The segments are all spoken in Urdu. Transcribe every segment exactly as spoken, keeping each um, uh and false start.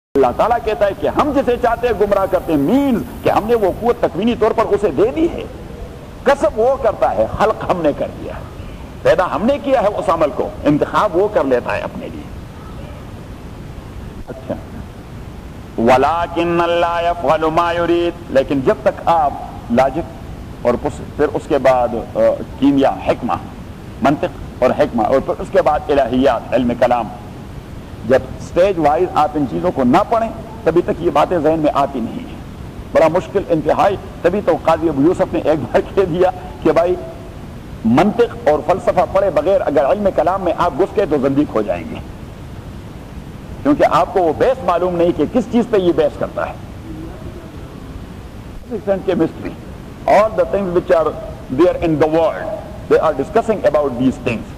اللہ تعالیٰ کہتا ہے کہ ہم جسے چاہتے ہیں گمراہ کرتے ہیں، مینز کہ ہم نے وہ قوت تکوینی طور پر اسے دے دی ہے. کسب وہ کرتا ہے، خلق ہم نے کر دیا ہے، پیدا ہم نے کیا ہے اس عمل کو، انتخاب وہ کر لیتا ہے اپنے لیے. اچھا وَلَٰكِنَّ اللَّهَ يَفْعَلُ مَا يُرِيدُ، لیکن جب تک آپ لاجک اور پھر اس کے بعد کیمیا، حکمہ، منطق اور حکمہ، اور پھر اس کے بعد الہیات، علم کلام، جب سٹیج وائز آپ ان چیزوں کو نہ پڑھیں تبھی تک یہ باتیں ذہن میں آتی نہیں ہیں. بڑا مشکل انتہائی. تبھی تو قاضی ابو یوسف نے ایک بار کہہ دیا کہ بھائی منطق اور فلسفہ پڑھے بغیر اگر علم کلام میں آپ گھس گئے تو زندیق ہو جائیں گے، کیونکہ آپ کو وہ بیس معلوم نہیں کہ کس چیز پہ یہ بیس کرتا ہے. Chemistry, all the things which are there in the world, they are discussing about these things.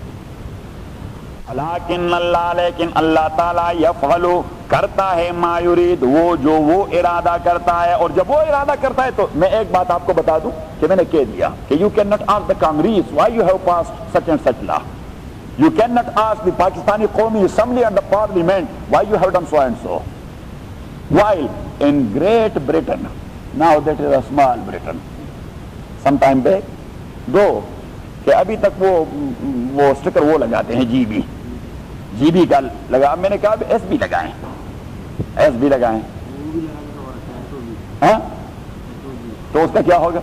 لیکن اللہ لیکن اللہ تعالیٰ یفعل کرتا ہے ما یرید، وہ جو وہ ارادہ کرتا ہے. اور جب وہ ارادہ کرتا ہے تو میں ایک بات آپ کو بتا دوں کہ میں نے کہہ دیا کہ you cannot ask the Congress why you have passed such and such law. You cannot ask the Pakistani Qawmi Assembly and the Parliament why you have done so and so. While in Great Britain, now that is a small Britain, some time back, دو کہ ابھی تک وہ وہ سٹکر وہ لگاتے ہیں جی بی جی بی کا لگا. میں نے کہا ایس بی لگائیں، ایس بی لگائیں. ہاں تو اس کا کیا ہوگا؟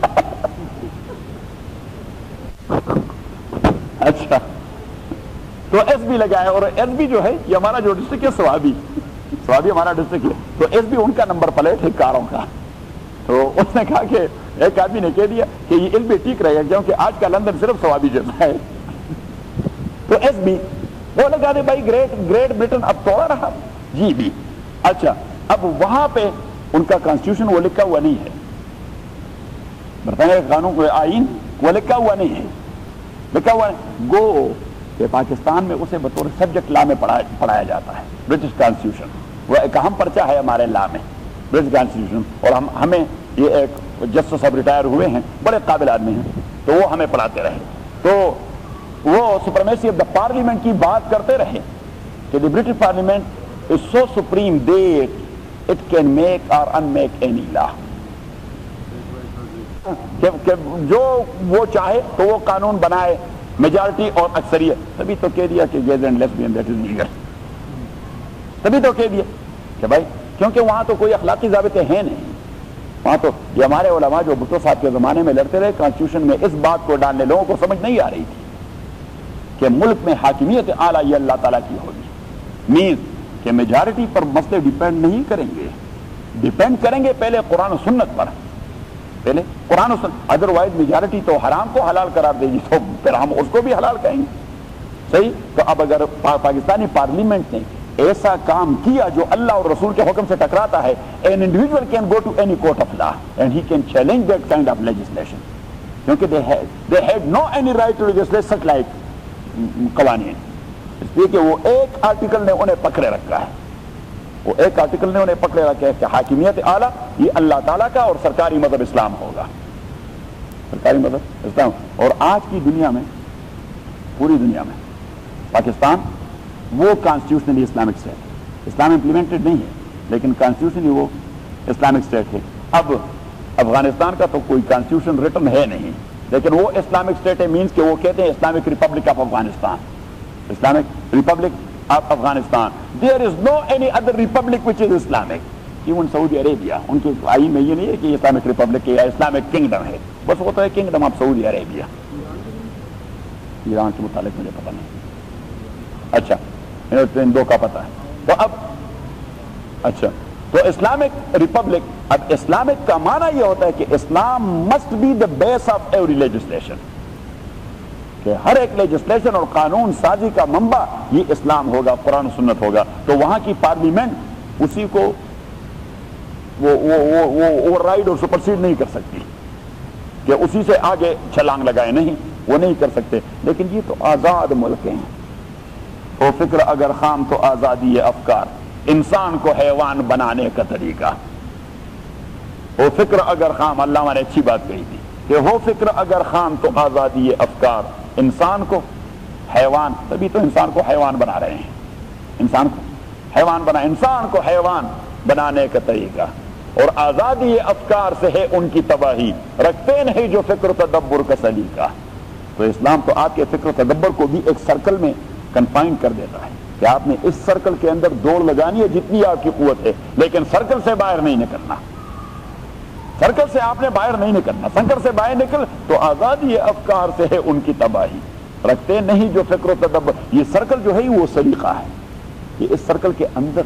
اچھا تو ایس بی لگائیں. اور ایس بی جو ہے یہ ہمارا جو ڈسٹرکٹ ہے سوابی سوابی ہمارا ڈسٹرکٹ ہے، تو ایس بی ان کا نمبر پلیٹ ہے کاروں کا. تو اس نے کہا کہ ایک آدمی نے کہہ دیا کہ یہ ایس بی ٹھیک رہے گا کیونکہ آج کا لندن صرف سوابی جیسا ہے. تو ایس بی وہ لگا دے بھائی. گریٹ گریٹ برٹن اب توڑا رہا جی بی. اچھا اب وہاں پہ ان کا کانسٹیٹیوشن وہ لکھا ہوا نہیں ہے، برطانیہ کا قانون آئین وہ لکھا ہوا نہیں ہے، لکھا ہوا گو کہ پاکستان میں اسے بطور سبجیکٹ لا میں پڑھایا جاتا ہے. برٹش کانسٹیٹیوشن وہ ایک اہم پرچہ ہے ہمارے لا میں، برٹش کانسٹیٹیوشن. اور ہم ہمیں یہ ایک جسٹس صاحب ریٹائر ہوئے ہیں، بڑے قابل آدمی ہیں، تو وہ ہمیں پڑھاتے رہے. تو وہ سپریمیسی آف دا پارلیمنٹ کی بات کرتے رہے کہ the British parliament is so supreme that it can make or in make any law, کہ جو وہ چاہے تو وہ قانون بنائے، میجارٹی اور اکثریت. تبھی تو کہہ دیا کہ gays and lesbian that is legal. تبھی تو کہہ دیا کہ بھائی کیونکہ وہاں تو کوئی اخلاقی ضابطے ہیں نہیں. وہاں تو یہ ہمارے علماء جو بھٹو صاحب کے زمانے میں لڑتے رہے کانسٹیٹیوشن میں اس بات کو ڈالنے، لوگوں کو سمجھ نہیں آ رہی تھی کہ ملک میں حاکمیت اعلیٰ یہ اللہ تعالیٰ کی ہوگی. مینز کہ میجارٹی پر مسئلے ڈیپینڈ نہیں کریں گے، ڈیپینڈ کریں گے پہلے قرآن و سنت پر، پہلے قرآن و سنت. ادر وائز میجارٹی تو حرام کو حلال قرار دے گی تو پھر ہم اس کو بھی حلال کہیں گے. صحیح. تو اب اگر پا پاکستانی پارلیمنٹ نے ایسا کام کیا جو اللہ اور رسول کے حکم سے ٹکراتا ہے، an individual can go to any court of law and he can challenge that kind of legislation, کیونکہ they had they had no any right to legislate such like قوانین. اس لیے کہ وہ ایک آرٹیکل نے انہیں پکڑے رکھا ہے، وہ ایک آرٹیکل نے انہیں پکڑے رکھا ہے کہ حاکمیت اعلیٰ یہ اللہ تعالیٰ کا اور سرکاری مذہب اسلام ہوگا، سرکاری مذہب اسلام. اور آج کی دنیا میں، پوری دنیا میں پاکستان وہ کانسٹیٹیوشنلی اسلامک اسٹیٹ، اسلام امپلیمنٹڈ نہیں ہے لیکن کانسٹیٹیوشنلی وہ اسلامک اسٹیٹ ہے. اب افغانستان کا تو کوئی کانسٹیٹیوشن ریٹن ہے نہیں لیکن وہ اسلامک اسٹیٹ ہے. مینس کہ وہ کہتے ہیں Islamic republic of Afghanistan, Islamic republic of Afghanistan. There is no any other republic which is Islamic. Even Saudi Arabia ان کے آئین میں یہ نہیں ہے کہ اسلامک ریپبلک ہے یا اسلامک کنگڈم ہے، بس وہ تو ہے kingdom of Saudi Arabia. Iran کے متعلق مجھے پتہ نہیں. اچھا ان دو کا پتہ ہے. تو اب اچھا تو اسلامک ریپبلک، اب اسلامک کا معنی یہ ہوتا ہے کہ Islam must be the base of every legislation, کہ ہر ایک لیجسلیشن اور قانون سازی کا منبع یہ اسلام ہوگا، قرآن و سنت ہوگا. تو وہاں کی پارلیمنٹ اسی کو وہ وہ وہ وہ اوور رائڈ اور سپرسیڈ نہیں کر سکتی کہ اسی سے آگے چھلانگ لگائے، نہیں وہ نہیں کر سکتے. لیکن یہ تو آزاد ملک ہیں. وہ فکر اگر خام تو آزادی افکار، انسان کو حیوان بنانے کا طریقہ. وہ فکر اگر خام، علامہ نے اچھی بات کہی تھی کہ وہ فکر اگر خام تو آزادی افکار، انسان کو حیوان. تبھی تو انسان کو حیوان بنا رہے ہیں، انسان کو حیوان بنا انسان کو حیوان بنانے کا طریقہ، اور آزادی افکار سے ہے ان کی تباہی، رکھتے نہیں جو فکر و تدبر کا سلیقہ۔ تو اسلام تو آپ کے فکر و تدبر کو بھی ایک سرکل میں کنفائن کر دیتا ہے کہ آپ نے اس سرکل کے اندر دوڑ لگانی ہے جتنی آپ کی قوت ہے، لیکن سرکل سے باہر نہیں نکلنا، سرکل سے آپ نے باہر نہیں نکلنا۔ سرکل سے باہر نکل تو آزادی افکار سے ہے ان کی تباہی، رکھتے نہیں جو فکر و تدبر۔ یہ سرکل جو ہے وہ سلیقہ ہے، یہ اس سرکل کے اندر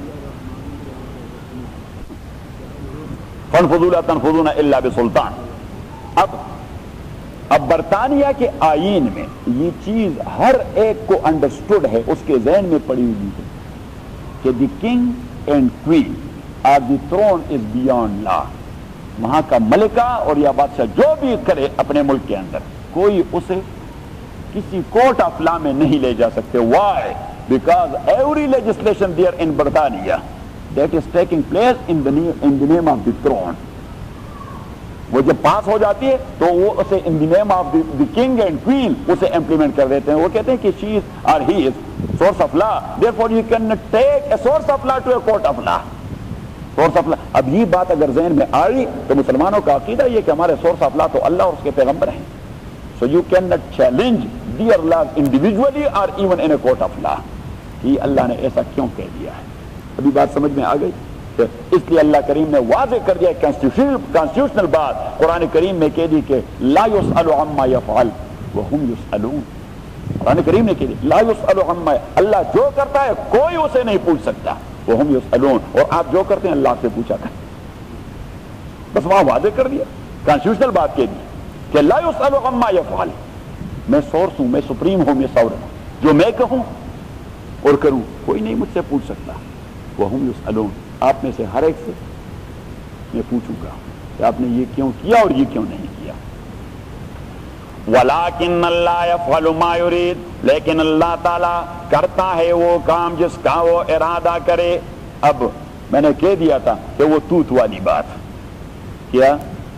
فَانْفُذُوا لَا تَنْفُذُونَ إِلَّا بِسُلْطَانٍ۔ اب اب برطانیہ کے آئین میں یہ چیز ہر ایک کو انڈرسٹوڈ ہے، اس کے ذہن میں پڑی ہوئی ہے کہ the king and queen are the throne is beyond law. وہاں کا ملکہ اور یا بادشاہ جو بھی کرے اپنے ملک کے اندر، کوئی اسے کسی کورٹ آف لا میں نہیں لے جا سکتے۔ Why? Because every legislation there in برطانیہ that is taking place in the name, in the name of the throne، وہ جب پاس ہو جاتی ہے تو وہ اسے in the name of the, the king and queen اسے implement کر دیتے ہیں۔ وہ کہتے ہیں کہ she is or he is source of law، therefore you cannot take a source of law to a court of law۔ source of law، اب یہ بات اگر ذہن میں آئی تو مسلمانوں کا عقیدہ یہ کہ ہمارے source of law تو اللہ اور اس کے پیغمبر ہیں۔ so you cannot challenge their laws individually or even in a court of law۔ یہ اللہ نے ایسا کیوں کہہ دیا ہے؟ ابھی بات سمجھ میں آ گئی؟ اس لیے اللہ کریم نے واضح کر دیا کانسٹیٹیوشنل بات قرآن کریم میں کہہ دی کہ لا یسأل عما یفعل وہم یسألون۔ قرآن کریم نے کہہ دی لا یسأل عما، اللہ جو کرتا ہے کوئی اسے نہیں پوچھ سکتا، وہم یسألون، اور آپ جو کرتے ہیں اللہ سے پوچھا کریں۔ بس وہاں واضح کر دیا، کانسٹیٹیوشنل بات کہہ دی کہ لا یسأل عما یفعل، میں سورس ہوں، میں سپریم ہوں، میں ساورن ہوں، جو میں کہوں اور کروں کوئی نہیں مجھ سے پوچھ سکتا۔ وہم یسألون، آپ میں سے ہر ایک سے میں پوچھوں گا کہ آپ نے یہ کیوں کیا اور یہ کیوں نہیں کیا۔ وَلَٰكِنَّ اللَّهَ يَفْعَلُ مَا يُرِيدُ، لیکن اللہ تعالیٰ کرتا ہے وہ کام جس کا وہ ارادہ کرے۔ اب میں نے کہہ دیا تھا کہ وہ توت والی بات، کیا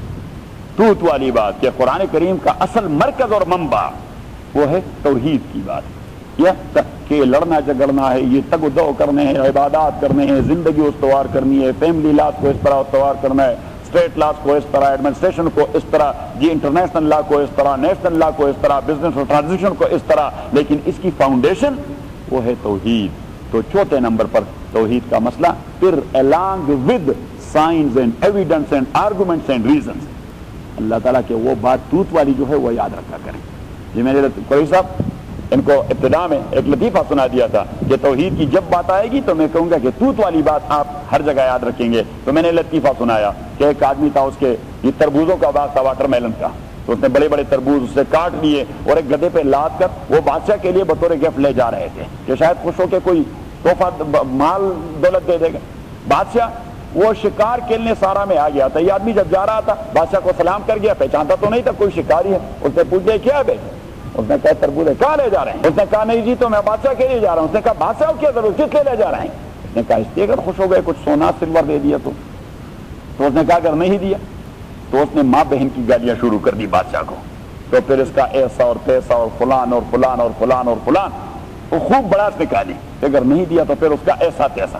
توت والی بات کہ قرآن کریم کا اصل مرکز اور منبع وہ ہے توحید کی بات، یہ کہ لڑنا جھگڑنا ہے، یہ تگ و دو کرنے ہیں، عبادات کرنے ہیں، زندگی استوار کرنی ہے، فیملی لاز کو اس طرح استوار کرنا ہے، اسٹیٹ لاز کو اس طرح، ایڈمنسٹریشن کو اس طرح، جی انٹرنیشنل لا کو اس طرح، نیشنل لا کو اس طرح، بزنس اور ٹرانزیکشن کو اس طرح، لیکن اس کی فاؤنڈیشن وہ ہے توحید۔ تو چوتھے نمبر پر توحید کا مسئلہ، پھر along with signs and evidence and arguments and reasons، اللہ تعالیٰ کہ وہ بات توت والی جو ہے وہ یاد رکھا کریں۔ جی میں نے کوئی صاحب ان کو ابتدا میں ایک لطیفہ سنا دیا تھا کہ توحید کی جب بات آئے گی تو میں کہوں گا کہ توت والی بات آپ ہر جگہ یاد رکھیں گے۔ تو میں نے لطیفہ سنایا کہ ایک آدمی تھا، اس کے یہ تربوزوں کا باغ تھا، واٹر میلن کا، تو اس نے بڑے بڑے تربوز اس سے کاٹ لیے اور ایک گدھے پہ لاد کر وہ بادشاہ کے لیے بطور گفٹ لے جا رہے تھے کہ شاید خوش ہو کے کوئی تحفہ مال دولت دے دے گا۔ بادشاہ وہ شکار کھیلنے سارا میں آ گیا تھا، یہ آدمی جب جا رہا تھا بادشاہ کو سلام کر گیا، پہچانتا تو نہیں تھا کوئی شکاری ہے، اس نے پوچھ لیا کیا بیٹے؟ اس نے کہا تربوز کہاں لے جا رہے ہیں؟ اس نے کہا نہیں جی تو میں بادشاہ کے لیے جا رہا ہوں۔ اس نے کہا بادشاہ کیا ضرورت، کس لیے لے جا رہے ہیں؟ اس نے کہا اس لیے اگر خوش ہو گئے کچھ سونا سلور دے دیا تو تو اس نے کہا اگر نہیں دیا تو اس نے ماں بہن کی گالیاں شروع کر دی بادشاہ کو، تو پھر اس کا ایسا اور تیسا اور فلان اور فلان اور فلان اور فلان، وہ خوب بڑاس نکالی، اگر نہیں دیا تو پھر اس کا ایسا تیسا۔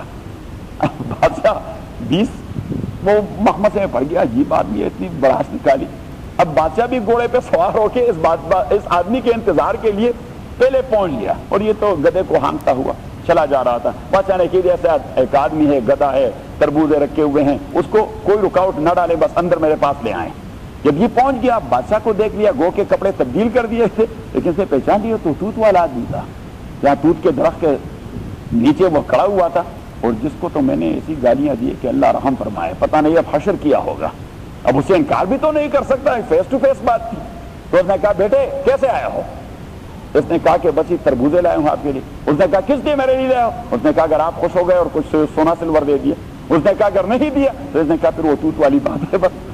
بادشاہ بیس وہ مخمسے میں پڑ گیا، عجیب آدمی ہے، اتنی بڑاس نکالی۔ اب بادشاہ بھی گھوڑے پہ سوار ہو کے اس بات با اس آدمی کے انتظار کے لیے پہلے پہنچ گیا، اور یہ تو گدھے کو ہانکتا ہوا چلا جا رہا تھا۔ بادشاہ نے کہا ایسا ایک آدمی ہے، گدھا ہے، تربوزے رکھے ہوئے ہیں، اس کو کوئی رکاوٹ نہ ڈالے، بس اندر میرے پاس لے آئیں۔ جب یہ پہنچ گیا بادشاہ کو دیکھ لیا، گو کے کپڑے تبدیل کر دیے تھے، لیکن اسے پہچان لیا تو توت والا آدمی تھا، جہاں توت کے درخت کے نیچے وہ کھڑا ہوا تھا، اور جس کو تو میں نے ایسی گالیاں دی کہ اللہ رحم فرمائے، پتہ نہیں اب حشر کیا ہوگا۔ اب اسے انکار بھی تو نہیں کر سکتا، فیس ٹو فیس بات تھی۔ تو اس نے کہا بیٹے کیسے آیا ہو؟ اس نے کہا کہ بس یہ تربوزے لائے ہوں آپ کے لیے۔ اس نے کہا کس لیے میرے لیے لائے ہو؟ اس نے کہا اگر آپ خوش ہو گئے اور کچھ سونا سلور دے دیا۔ اس نے کہا اگر نہیں دیا تو اس نے کہا پھر وہ توت والی بات ہے بس۔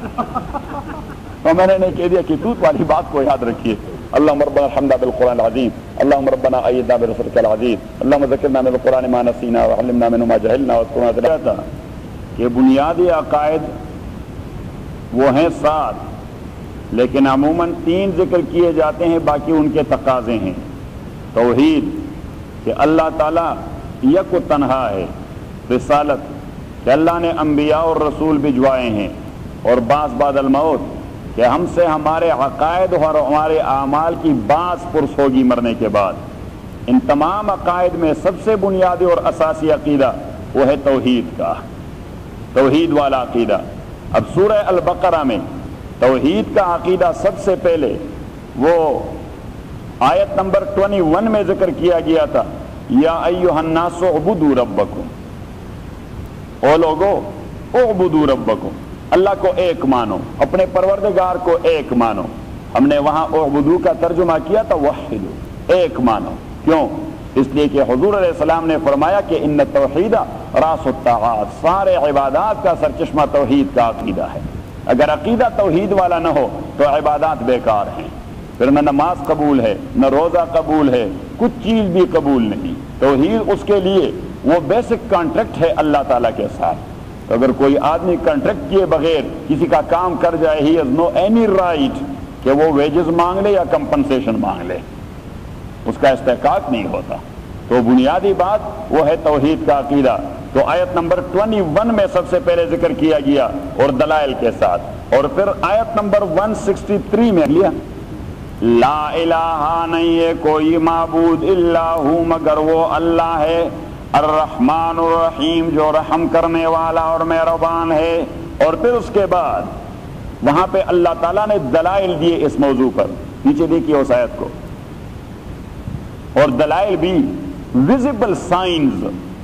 تو میں نے کہہ دیا کہ توت والی بات کو یاد رکھیے۔ اللهم ربنا الحمد بالقرآن العظيم، اللهم ربنا أيدنا برسولك العزيز، اللهم ذكرنا من القرآن ما نسينا وعلمنا منه ما جهلنا واذكرنا ذكرنا۔ کہ بنیادی عقائد وہ ہیں سات، لیکن عموماً تین ذکر کیے جاتے ہیں، باقی ان کے تقاضے ہیں۔ توحید کہ اللہ تعالیٰ یک و تنہا ہے رسالت کہ اللہ نے انبیاء اور رسول بھجوائے ہیں، اور بعض بعد الموت کہ ہم سے ہمارے عقائد اور ہمارے اعمال کی بعض پرس ہوگی مرنے کے بعد۔ ان تمام عقائد میں سب سے بنیادی اور اساسی عقیدہ وہ ہے توحید کا، توحید والا عقیدہ۔ اب سورہ البقرہ میں توحید کا عقیدہ سب سے پہلے وہ آیت نمبر اکیس میں ذکر کیا گیا تھا، یا ایھا الناس اعبدوا ربکم، او لوگو اعبدوا ربکم، اللہ کو ایک مانو، اپنے پروردگار کو ایک مانو۔ ہم نے وہاں اعبدو کا ترجمہ کیا تھا وحدو، ایک مانو۔ کیوں؟ اس لیے کہ حضور علیہ السلام نے فرمایا کہ ان التوحید راس الطاعات، سارے عبادات کا سرچشمہ توحید کا عقیدہ ہے۔ اگر عقیدہ توحید والا نہ ہو تو عبادات بیکار ہیں، پھر نہ نماز قبول ہے، نہ روزہ قبول ہے، کچھ چیز بھی قبول نہیں۔ توحید اس کے لیے وہ بیسک کانٹریکٹ ہے اللہ تعالیٰ کے ساتھ۔ اگر کوئی آدمی کانٹریکٹ کیے بغیر کسی کا کام کر جائے، he has no any right کہ وہ ویجز مانگ لے یا کمپنسیشن مانگ لے، اس کا استحقاق نہیں ہوتا۔ تو بنیادی بات وہ ہے توحید کا عقیدہ۔ تو آیت نمبر اکیس میں سب سے پہلے ذکر کیا گیا اور دلائل کے ساتھ، اور پھر آیت نمبر ایک سو تریسٹھ میں لیا لا الہ، نہیں ہے کوئی معبود الا ہو مگر وہ اللہ ہے، الرحمن الرحیم جو رحم کرنے والا اور مہربان ہے۔ اور پھر اس کے بعد وہاں پہ اللہ تعالیٰ نے دلائل دیے اس موضوع پر، نیچے دیکھیے اس آیت کو، اور دلائل بھی ویزیبل سائنز،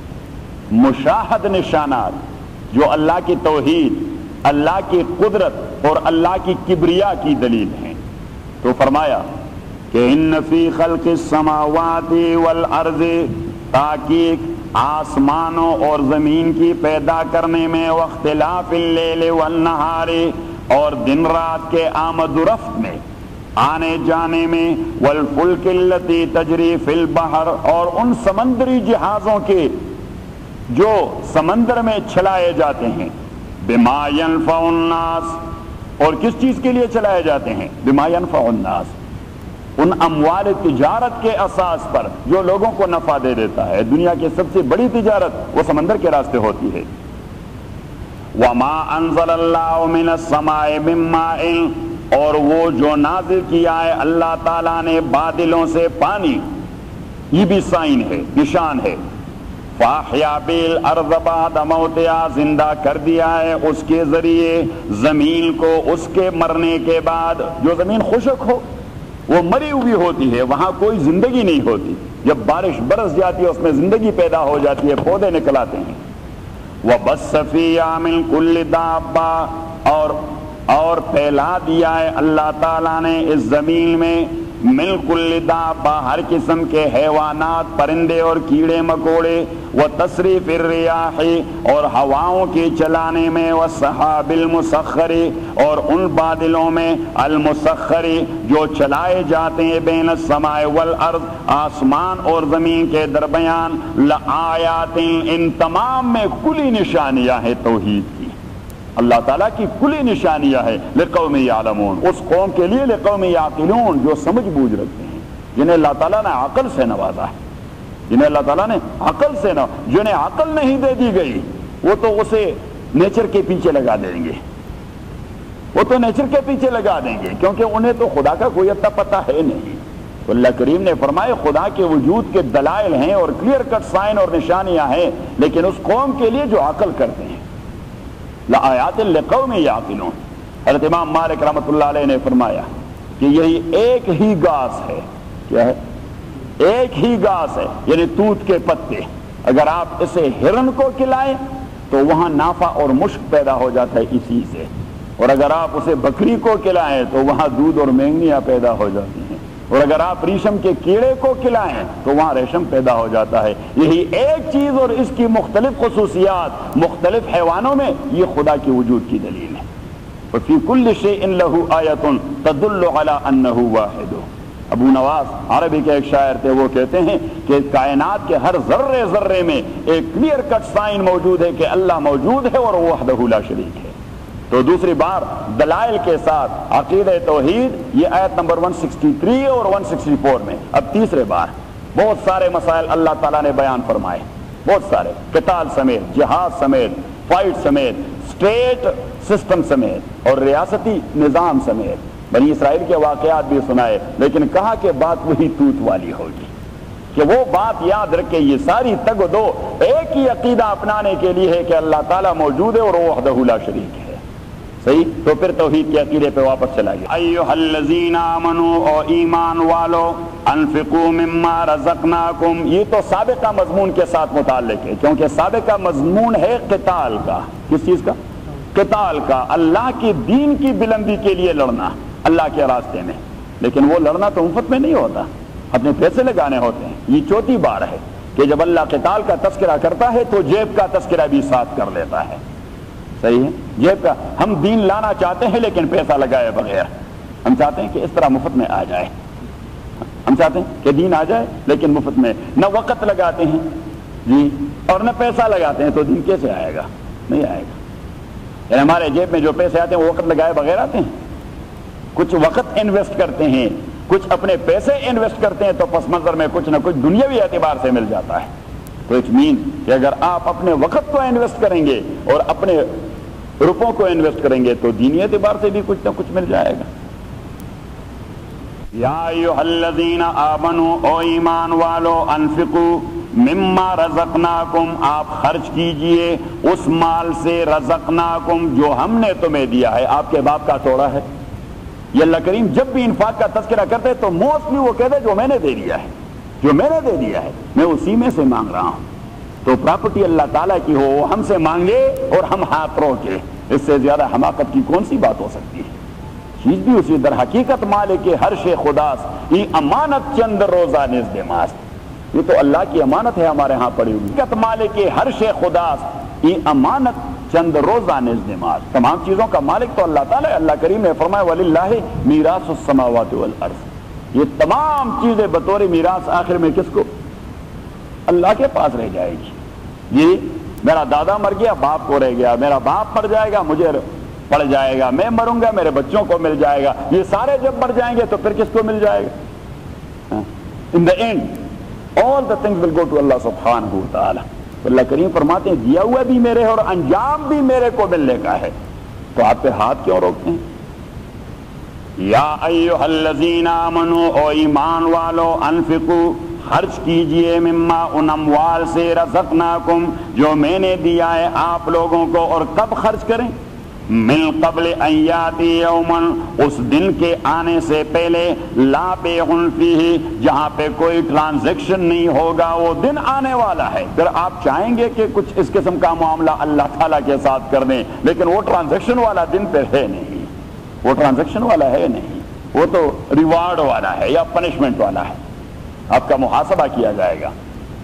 مشاہد نشانات جو اللہ کی توحید، اللہ کی قدرت اور اللہ کی کبریا کی دلیل ہیں۔ تو فرمایا کہ ان فی خلق السماوات والارض، تحقیق آسمانوں اور زمین کی پیدا کرنے میں، واختلاف اللیل والنہار، اور دن رات کے آمد و رفت میں، آنے جانے میں، والفلک التی تجری فی البحر، اور ان سمندری جہازوں کے جو سمندر میں چلائے جاتے ہیں، بما ینفع الناس، اور کس چیز کے لیے چلائے جاتے ہیں؟ بما ینفع الناس، ان اموال تجارت کے اساس پر جو لوگوں کو نفع دے دیتا ہے۔ دنیا کی سب سے بڑی تجارت وہ سمندر کے راستے ہوتی ہے۔ وما انزل اللہ من السماء من ماء، اور وہ جو نازل کیا ہے اللہ تعالیٰ نے بادلوں سے پانی، یہ بھی سائن ہے، نشان ہے۔ فاحیا بالارض بعد موتها، زندہ کر دیا ہے اس کے ذریعے زمین کو اس کے مرنے کے بعد۔ جو زمین خشک ہو وہ مری ہوئی ہوتی ہے، وہاں کوئی زندگی نہیں ہوتی۔ جب بارش برس جاتی ہے اس میں زندگی پیدا ہو جاتی ہے، پودے نکل آتے ہیں۔ وَبَثَّ فِيهَا مِن كُلِّ دَابَّةٍ، اور اور پھیلا دیا ہے اللہ تعالیٰ نے اس زمین میں مِن كُلِّ دَابَّةٍ، ہر قسم کے حیوانات، پرندے اور کیڑے مکوڑے، وَتَصْرِيفِ الرِّيَاحِ، اور ہواؤں کے چلانے میں، وَالسَّحَابِ الْمُسَخَّرِ، اور ان بادلوں میں، المسخر جو چلائے جاتے ہیں، بین السماء والارض، آسمان اور زمین کے درمیان، لآیات، ان تمام میں کلی نشانیاں ہیں توحید کی، اللہ تعالیٰ کی کلی نشانیاں ہے، لقوم یعلمون، اس قوم کے لیے، لقوم یعقلون، جو سمجھ بوجھ رکھتے ہیں، جنہیں اللہ تعالیٰ نے عقل سے نوازا ہے، جنہیں اللہ تعالیٰ نے عقل سے نوازا۔ جنہیں عقل نہیں دے دی گئی وہ تو اسے نیچر کے پیچھے لگا دیں گے، وہ تو نیچر کے پیچھے لگا دیں گے، کیونکہ انہیں تو خدا کا کوئی اتا پتہ ہے نہیں۔ تو اللہ کریم نے فرمایا خدا کے وجود کے دلائل ہیں اور کلیئر کٹ سائن اور نشانیاں ہیں، لیکن اس قوم کے لیے جو عقل کرتے ہیں، لآیات لقوم یعقلون۔ حضرت امام مالک رحمۃ اللہ علیہ نے فرمایا کہ یہی ایک ہی گھاس ہے، کیا ہے؟ ایک ہی گھاس ہے، یعنی توت کے پتے، اگر آپ اسے ہرن کو کھلائیں تو وہاں نافع اور مشک پیدا ہو جاتا ہے اسی سے، اور اگر آپ اسے بکری کو کھلائیں تو وہاں دودھ اور مینگنیاں پیدا ہو جاتی ہیں، اور اگر آپ ریشم کے کیڑے کو کھلائیں تو وہاں ریشم پیدا ہو جاتا ہے۔ یہی ایک چیز اور اس کی مختلف خصوصیات مختلف حیوانوں میں، یہ خدا کی وجود کی دلیل ہے۔ وَفِي كُلِّ شَيْءٍ لَهُ آیَةٌ تَدُلُّ عَلَىٰ أَنَّهُ وَاحِدٌ۔ ابو نواس عربی کے ایک شاعر تھے، وہ کہتے ہیں کہ کائنات کے ہر ذرے ذرے میں ایک کلیئر کٹ سائن موجود ہے کہ اللہ موجود ہے اور وہ وحدہ لا شریک ہے۔ تو دوسری بار دلائل کے ساتھ عقیدہ توحید، یہ آیت نمبر ایک سو ترسٹھ اور ایک سو چون میں۔ اب تیسرے بار بہت سارے مسائل اللہ تعالیٰ نے بیان فرمائے، بہت سارے، قتال سمیت، جہاد سمیت، فائٹ سمیت، اسٹیٹ سسٹم سمیت اور ریاستی نظام سمیت بنی اسرائیل کے واقعات بھی سنائے، لیکن کہا کہ بات وہی توت والی ہوگی کہ وہ بات یاد رکھے، یہ ساری تگ و دو ایک ہی عقیدہ اپنانے کے لیے ہے کہ اللہ تعالیٰ موجود ہے اور وہ وحدہ لا شریک ہے۔ صحیح؟ تو پھر توحید کے عقیدے پہ واپس چلا گیا۔ ایھا الذین آمنوا، او ایمان والو، انفقوا مما رزقناکم، یہ تو سابقہ مضمون کے ساتھ متعلق ہے، کیونکہ سابقہ مضمون ہے قتال کا۔ کس چیز کا؟ قتال کا، اللہ کی دین کی بلندی کے لیے لڑنا اللہ کے راستے میں، لیکن وہ لڑنا تو مفت میں نہیں ہوتا، اپنے پیسے لگانے ہوتے ہیں۔ یہ چوتھی بار ہے کہ جب اللہ قتال کا تذکرہ کرتا ہے تو جیب کا تذکرہ بھی ساتھ کر لیتا ہے۔ صحیح ہے؟ جیب کا، ہم دین لانا چاہتے ہیں لیکن پیسہ لگائے بغیر، ہم چاہتے ہیں کہ اس طرح مفت میں آ جائے، ہم چاہتے ہیں کہ دین آ جائے لیکن مفت میں، نہ وقت لگاتے ہیں جی اور نہ پیسہ لگاتے ہیں، تو دین کیسے آئے گا؟ نہیں آئے گا۔ یعنی ہمارے جیب میں جو پیسے آتے ہیں وہ وقت لگائے بغیر آتے ہیں؟ کچھ وقت انویسٹ کرتے ہیں، کچھ اپنے پیسے انویسٹ کرتے ہیں، تو پس منظر میں کچھ نہ کچھ دنیاوی اعتبار سے مل جاتا ہے۔ تو اٹ مین کہ اگر آپ اپنے وقت کو انویسٹ کریں گے اور اپنے روپوں کو انویسٹ کریں گے تو دینی اعتبار سے بھی کچھ نہ کچھ مل جائے گا۔ یا ایھا الذین آمنوا، او ایمان والو، انفقوا مما رزقناکم، آپ خرچ کیجئے اس مال سے، رزقناکم جو ہم نے تمہیں دیا ہے۔ آپ کے باپ کا توڑا ہے؟ یہ اللہ کریم جب بھی انفاق کا تذکرہ کرتے تو موسٹلی وہ کہتے جو میں نے دے دیا ہے، جو میں نے دے دیا ہے میں اسی میں سے مانگ رہا ہوں۔ تو پراپرٹی اللہ تعالیٰ کی ہو، وہ ہم سے مانگے اور ہم ہاتھ روکے، اس سے زیادہ حماقت کی کون سی بات ہو سکتی ہے؟ چیز بھی اسی، در حقیقت مالک ہر شے خداست، ای امانت چند روزہ نزد ماست، یہ تو اللہ کی امانت ہے ہمارے ہاں پڑی ہوئی۔ حقیقت مالک ہر شے خداست، ای امانت چند روزہ نزد ماست، تمام چیزوں کا مالک تو اللہ تعالیٰ ہے۔ اللہ کریم نے فرمایا وَلِلَّهِ مِيرَاثُ السَّمَاوَاتِ وَالْأَرْضِ، یہ تمام چیزیں بطور میراث آخر میں کس کو؟ اللہ کے پاس رہ جائے گی۔ جی میرا دادا مر گیا، باپ کو رہ گیا، میرا باپ مر جائے گا، مجھے پڑ جائے گا، میں مروں گا، میرے بچوں کو مل جائے گا، یہ سارے جب مر جائیں گے تو پھر کس کو مل جائے گا؟ In the end all the things will go to اللہ سبحانہ و تعالی۔ اللہ کریم فرماتے ہیں دیا ہوا بھی میرے ہے اور انجام بھی میرے کو ملنے کا ہے، تو آپ پہ ہاتھ کیوں روکتے ہیں؟ یا ایھا الذین آمنوا، او ایمان والو، انفقوا خرچ کیجئے، مما ان اموال سے، رزقناکم جو میں نے دیا ہے آپ لوگوں کو، اور کب خرچ کریں؟ من قبل ان یاتی یوما، اس دن کے آنے سے پہلے، لا بیع فیہ، جہاں پہ کوئی ٹرانزیکشن نہیں ہوگا، وہ دن آنے والا ہے۔ پھر آپ چاہیں گے کہ کچھ اس قسم کا معاملہ اللہ تعالیٰ کے ساتھ کر دیں، لیکن وہ ٹرانزیکشن والا دن پہ ہے نہیں، وہ ٹرانزیکشن والا ہے نہیں، وہ تو ریوارڈ والا ہے یا پنشمنٹ والا ہے، آپ کا محاسبہ کیا جائے گا۔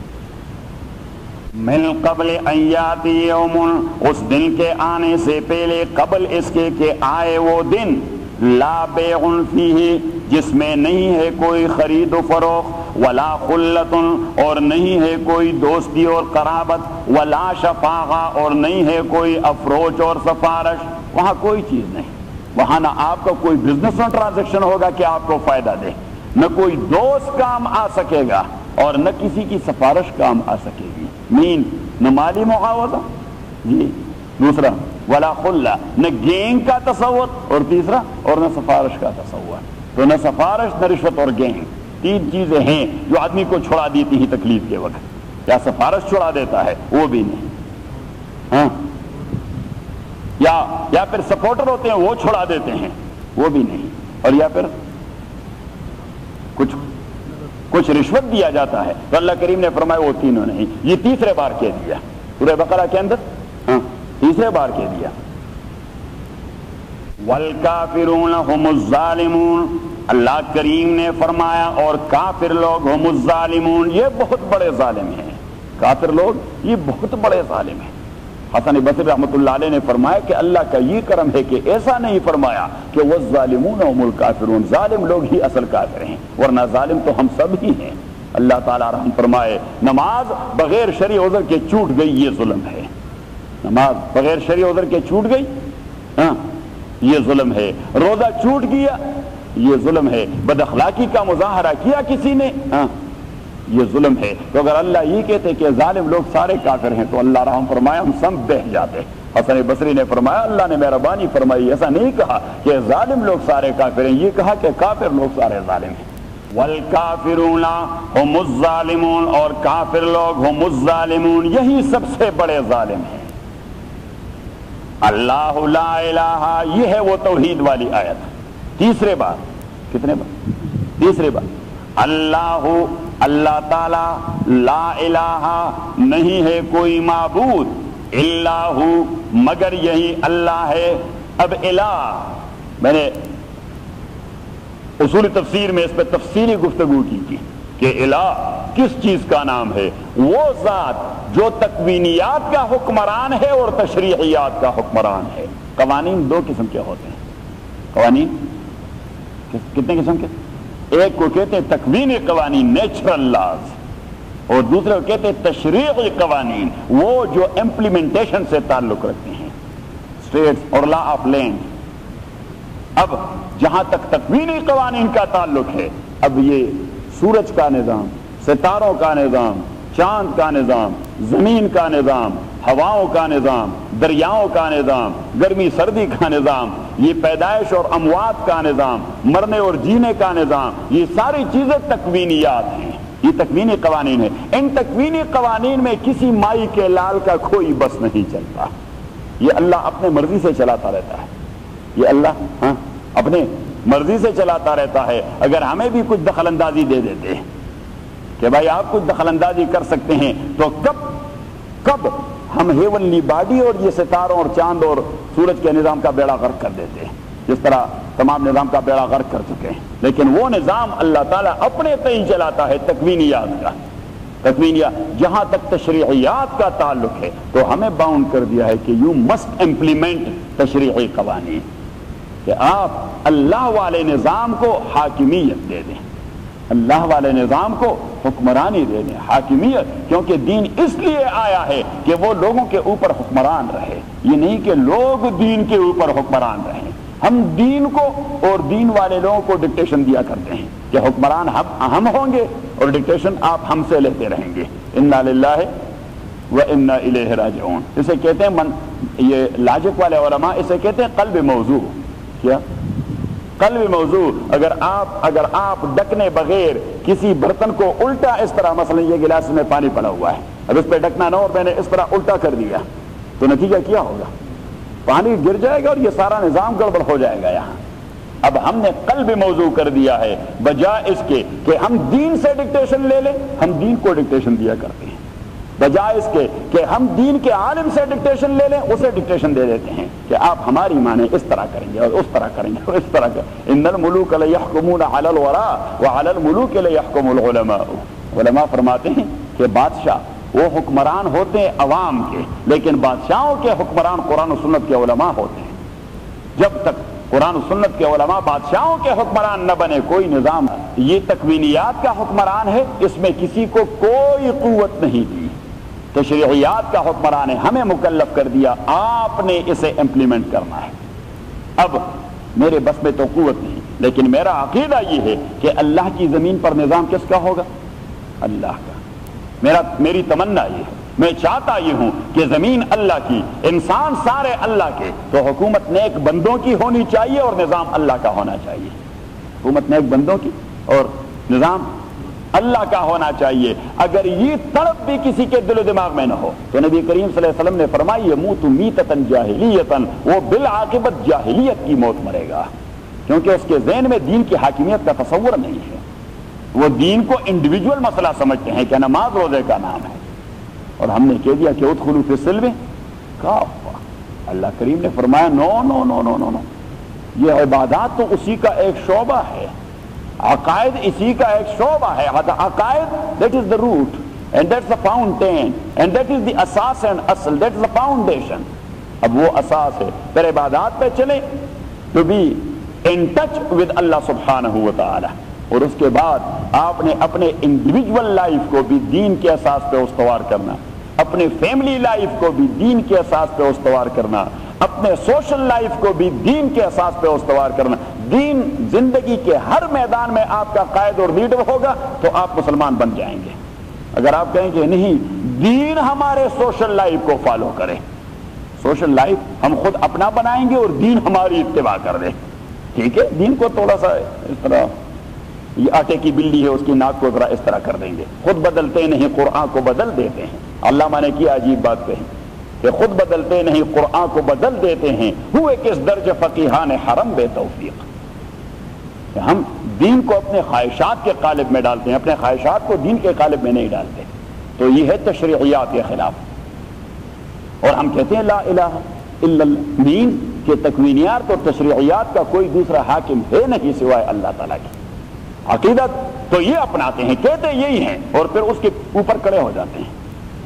من قبل ان یاتی یوم، اس دن کے آنے سے پہلے، قبل اس کے کہ آئے وہ دن، لا بیع فیہ، جس میں نہیں ہے کوئی خرید و فروخت، ولا خلۃ، اور نہیں ہے کوئی دوستی اور قرابت، ولا شفاعہ، اور نہیں ہے کوئی افروچ اور سفارش، وہاں کوئی چیز نہیں، وہاں نہ آپ کا کوئی بزنس اور ٹرانزیکشن ہوگا کہ آپ کو فائدہ دے، نہ کوئی دوست کام آ سکے گا اور نہ کسی کی سفارش کام آ سکے گی، مین نہ مالی معاوضہ، جی دوسرا ولا خلہ، نہ گینگ کا تصور، اور تیسرا اور نہ سفارش کا تصور۔ تو نہ سفارش، نہ رشوت اور گینگ، تین چیزیں ہیں جو آدمی کو چھڑا دیتی ہیں تکلیف کے وقت۔ یا سفارش چھڑا دیتا ہے، وہ بھی نہیں، ہاں یا یا پھر سپورٹر ہوتے ہیں وہ چھڑا دیتے ہیں، وہ بھی نہیں، اور یا پھر کچھ کچھ رشوت دیا جاتا ہے، تو اللہ کریم نے فرمایا وہ تینوں نہیں، یہ تیسرے بار کہہ دیا سورہ بقرہ کے اندر، ہاں تیسرے بار کہہ دیا۔ والکافرون هم الظالمون، اللہ کریم نے فرمایا اور کافر لوگ هم الظالمون، یہ بہت بڑے ظالم ہیں، کافر لوگ یہ بہت بڑے ظالم ہیں۔ حسن بصری رحمۃ اللہ علیہ نے فرمایا کہ اللہ کا یہ کرم ہے کہ ایسا نہیں فرمایا کہ والظالمون هم الکافرون، ظالم لوگ ہی اصل کافر ہیں، ورنہ ظالم تو ہم سب ہی ہیں۔ اللہ تعالیٰ رحم فرمائے، نماز بغیر شرعی عذر کے چھوٹ گئی یہ ظلم ہے، نماز بغیر شرعی عذر کے چھوٹ گئی، ہاں یہ ظلم ہے، روزہ چھوٹ گیا یہ ظلم ہے، بد اخلاقی کا مظاہرہ کیا کسی نے، ہاں یہ ظلم ہے۔ تو اگر اللہ یہ کہتے کہ ظالم لوگ سارے کافر ہیں تو اللہ رحم فرمایا ہم سب بہہ جاتے۔ حسن بصری نے فرمایا اللہ نے مہربانی فرمائی، ایسا نہیں کہا کہ ظالم لوگ سارے کافر ہیں، یہ کہا کہ کافر لوگ سارے ظالم ہیں۔ والکافرون هم الظالمون، اور کافر لوگ هم الظالمون، یہی سب سے بڑے ظالم ہیں۔ اللہ لا الہ، یہ ہے وہ توحید والی آیت۔ تیسرے بار، کتنے بار؟ تیسرے بار، اللہ اللہ تعالی، لا الہ نہیں ہے کوئی معبود، اللہ مگر یہی اللہ ہے۔ اب الہ میں نے اصول تفسیر میں اس پہ تفصیلی گفتگو کی تھی کہ الہ کس چیز کا نام ہے؟ وہ ذات جو تکوینیات کا حکمران ہے اور تشریعیات کا حکمران ہے۔ قوانین دو قسم کے ہوتے ہیں۔ قوانین کتنے قسم کے؟ ایک کو کہتے ہیں تکوینی قوانین، نیچرل لاز، اور دوسرے کو کہتے ہیں تشریعی قوانین، وہ جو امپلیمنٹیشن سے تعلق رکھتے ہیں، اسٹیٹس اور لا آف لینڈ۔ اب جہاں تک تکوینی قوانین کا تعلق ہے، اب یہ سورج کا نظام، ستاروں کا نظام، چاند کا نظام، زمین کا نظام، ہواؤں کا نظام، دریاؤں کا نظام، گرمی سردی کا نظام، یہ پیدائش اور اموات کا نظام، مرنے اور جینے کا نظام، یہ ساری چیزیں تکوینیات ہیں، یہ تکوینی قوانین ہیں۔ ان تکوینی قوانین میں کسی مائی کے لال کا کوئی بس نہیں چلتا، یہ اللہ اپنے مرضی سے چلاتا رہتا ہے، یہ اللہ ہاں اپنے مرضی سے چلاتا رہتا ہے۔ اگر ہمیں بھی کچھ دخل اندازی دے دیتے کہ بھائی آپ کچھ دخل اندازی کر سکتے ہیں، تو کب کب ہم ہیونلی باڈی اور یہ ستاروں اور چاند اور سورج کے نظام کا بیڑا غرق کر دیتے ہیں، جس طرح تمام نظام کا بیڑا غرق کر چکے ہیں۔ لیکن وہ نظام اللہ تعالیٰ اپنے تئیں چلاتا ہے، تکوینیات کا تکوینیات۔ جہاں تک تشریعیات کا تعلق ہے تو ہمیں باؤنڈ کر دیا ہے کہ یو مسٹ امپلیمنٹ تشریعی قوانین، کہ آپ اللہ والے نظام کو حاکمیت دے دیں، اللہ والے نظام کو حکمرانی دے دیں، حاکمیت، کیونکہ دین اس لیے آیا ہے کہ وہ لوگوں کے اوپر حکمران رہے، یہ نہیں کہ لوگ دین کے اوپر حکمران رہیں۔ ہم دین کو اور دین والے لوگوں کو ڈکٹیشن دیا کرتے ہیں کہ حکمران ہم ہم ہوں گے اور ڈکٹیشن آپ ہم سے لیتے رہیں گے۔ انا للہ و انا الیہ راجعون، اسے کہتے ہیں من، یہ لاجک والے علماء اسے کہتے ہیں قلب موضوع۔ کیا قلب موضوع؟ اگر آپ اگر آپ ڈکنے بغیر کسی برتن کو الٹا اس طرح، مثلا یہ گلاس میں پانی پڑا ہوا ہے، اب اس پہ ڈکنا نہ اور میں نے اس طرح الٹا کر دیا تو نتیجہ کیا ہوگا؟ پانی گر جائے گا اور یہ سارا نظام گڑبڑ ہو جائے گا یہاں۔ اب ہم نے قلب موضوع کر دیا ہے، بجائے اس کے کہ ہم دین سے ڈکٹیشن لے لیں، ہم دین کو ڈکٹیشن دیا کرتے ہیں، بجائے اس کے کہ ہم دین کے عالم سے ڈکٹیشن لے لیں، اسے ڈکٹیشن دے دیتے ہیں کہ آپ ہماری مانیں، اس طرح کریں گے اور اس طرح کریں گے اور اس طرح کریں۔ ان الملوک لیحکمون علی الورا وعلی الملوک لیحکم العلماء، علماء فرماتے ہیں کہ بادشاہ وہ حکمران ہوتے ہیں عوام کے، لیکن بادشاہوں کے حکمران قرآن و سنت کے علماء ہوتے ہیں۔ جب تک قرآن و سنت کے علماء بادشاہوں کے حکمران نہ بنے کوئی نظام، یہ تکوینیات کا حکمران ہے، اس میں کسی کو کوئی قوت نہیں دی، تشریعیات کا حکمران ہے، ہمیں مکلف کر دیا، آپ نے اسے امپلیمنٹ کرنا ہے۔ اب میرے بس میں تو قوت نہیں، لیکن میرا عقیدہ یہ ہے کہ اللہ کی زمین پر نظام کس کا ہوگا؟ اللہ کا۔ میرا میری تمنا یہ ہے، میں چاہتا یہ ہوں کہ زمین اللہ کی، انسان سارے اللہ کے، تو حکومت نیک بندوں کی ہونی چاہیے اور نظام اللہ کا ہونا چاہیے۔ حکومت نیک بندوں کی اور نظام اللہ کا ہونا چاہیے۔ اگر یہ تڑپ بھی کسی کے دل و دماغ میں نہ ہو تو نبی کریم صلی اللہ علیہ وسلم نے فرمائی یموت میتۃ جاہلیۃ، وہ بالعاقبت جاہلیت کی موت مرے گا، کیونکہ اس کے ذہن میں دین کی حاکمیت کا تصور نہیں ہے، وہ دین کو انڈیویجول مسئلہ سمجھتے ہیں کہ نماز روزے کا نام ہے، اور ہم نے کہہ دیا کہ ادخلوا فی السلم کافہ۔ اللہ کریم نے فرمایا نو نو نو نو نو نو، یہ عبادات تو اسی کا ایک شعبہ ہے، عقائد اسی کا ایک شعبہ ہے، عقائد that is the root and that's the fountain and that is the اساس and اصل، that is the foundation۔ اب وہ اساس ہے، پھر عبادات پہ چلیں to be in touch with اللہ سبحانہ وتعالی، اور اس کے بعد آپ نے اپنے انڈیویجول لائف کو بھی دین کے اساس پہ استوار کرنا، اپنے فیملی لائف کو بھی دین کے اساس پہ استوار کرنا، اپنے سوشل لائف کو بھی دین کے اساس پہ استوار کرنا. دین زندگی کے ہر میدان میں آپ کا قائد اور لیڈر ہوگا تو آپ مسلمان بن جائیں گے. اگر آپ کہیں کہ نہیں دین ہمارے سوشل لائف کو فالو کرے، سوشل لائف ہم خود اپنا بنائیں گے اور دین ہماری اتباع کر دیں، ٹھیک ہے، دین کو تھوڑا سا اس طرح یہ آٹے کی بلی ہے اس کی ناک کو ذرا اس طرح کر دیں گے. خود بدلتے نہیں قرآن کو بدل دیتے ہیں. علامہ نے کیا عجیب بات کہی کہ خود بدلتے نہیں قرآن کو بدل دیتے ہیں، ہوئے کس درج فقیہان حرم بے توفیق. کہ ہم دین کو اپنے خواہشات کے قالب میں ڈالتے ہیں، اپنے خواہشات کو دین کے قالب میں نہیں ڈالتے. تو یہ ہے تشریعیات کے خلاف. اور ہم کہتے ہیں لا الہ الا اللہ، دین کے تکوینیات اور تشریعیات کا کوئی دوسرا حاکم ہے نہیں سوائے اللہ تعالیٰ کی. عقیدت تو یہ اپناتے ہیں، کہتے یہی ہیں، اور پھر اس کے اوپر کڑے ہو جاتے ہیں.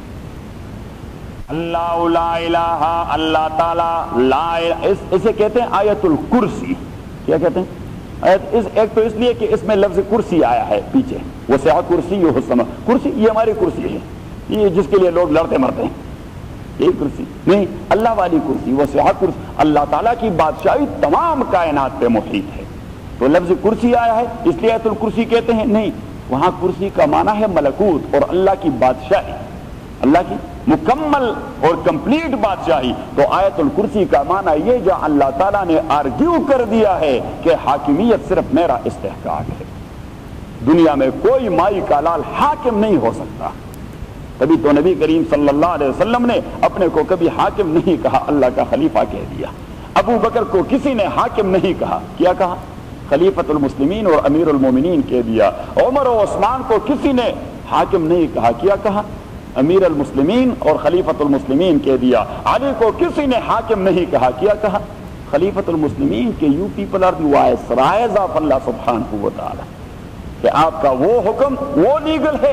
اللہ لا الہ، اللہ تعالیٰ لا الہ، اس اسے کہتے ہیں آیت الکرسی. کیا کہتے ہیں؟ آیت اس ایک تو اس لیے کہ اس میں لفظ کرسی آیا ہے پیچھے، وسع کرسی السماء، کرسی یہ ہماری کرسی ہے، یہ جس کے لیے لوگ لڑتے مرتے ہیں، یہ کرسی نہیں، اللہ والی کرسی، وسع کرسی، اللہ تعالیٰ کی بادشاہی تمام کائنات پہ محیط ہے. تو لفظ کرسی آیا ہے اس لیے آیت الکرسی کہتے ہیں؟ نہیں، وہاں کرسی کا معنی ہے ملکوت اور اللہ کی بادشاہی، اللہ کی مکمل اور کمپلیٹ بادشاہی. تو آیت الکرسی کا معنی یہ جو اللہ تعالیٰ نے آرگیو کر دیا ہے کہ حاکمیت صرف میرا استحقاق ہے، دنیا میں کوئی مائی کا لال حاکم نہیں ہو سکتا. تبھی تو نبی کریم صلی اللہ علیہ وسلم نے اپنے کو کبھی حاکم نہیں کہا، اللہ کا خلیفہ کہہ دیا. ابو بکر کو کسی نے حاکم نہیں کہا، کیا کہا؟ خلیفۃ المسلمین اور امیر المومنین کہہ دیا. عمر و عثمان کو کسی نے حاکم نہیں کہا، کیا کہا؟ امیر المسلمین اور خلیفۃ المسلمین کہہ دیا. علی کو کسی نے حاکم نہیں کہا، کیا کہا؟ خلیفۃ المسلمین کہ you people are the viceroys of اللہ سبحانہ و تعالی، کہ آپ کا وہ حکم وہ لیگل ہے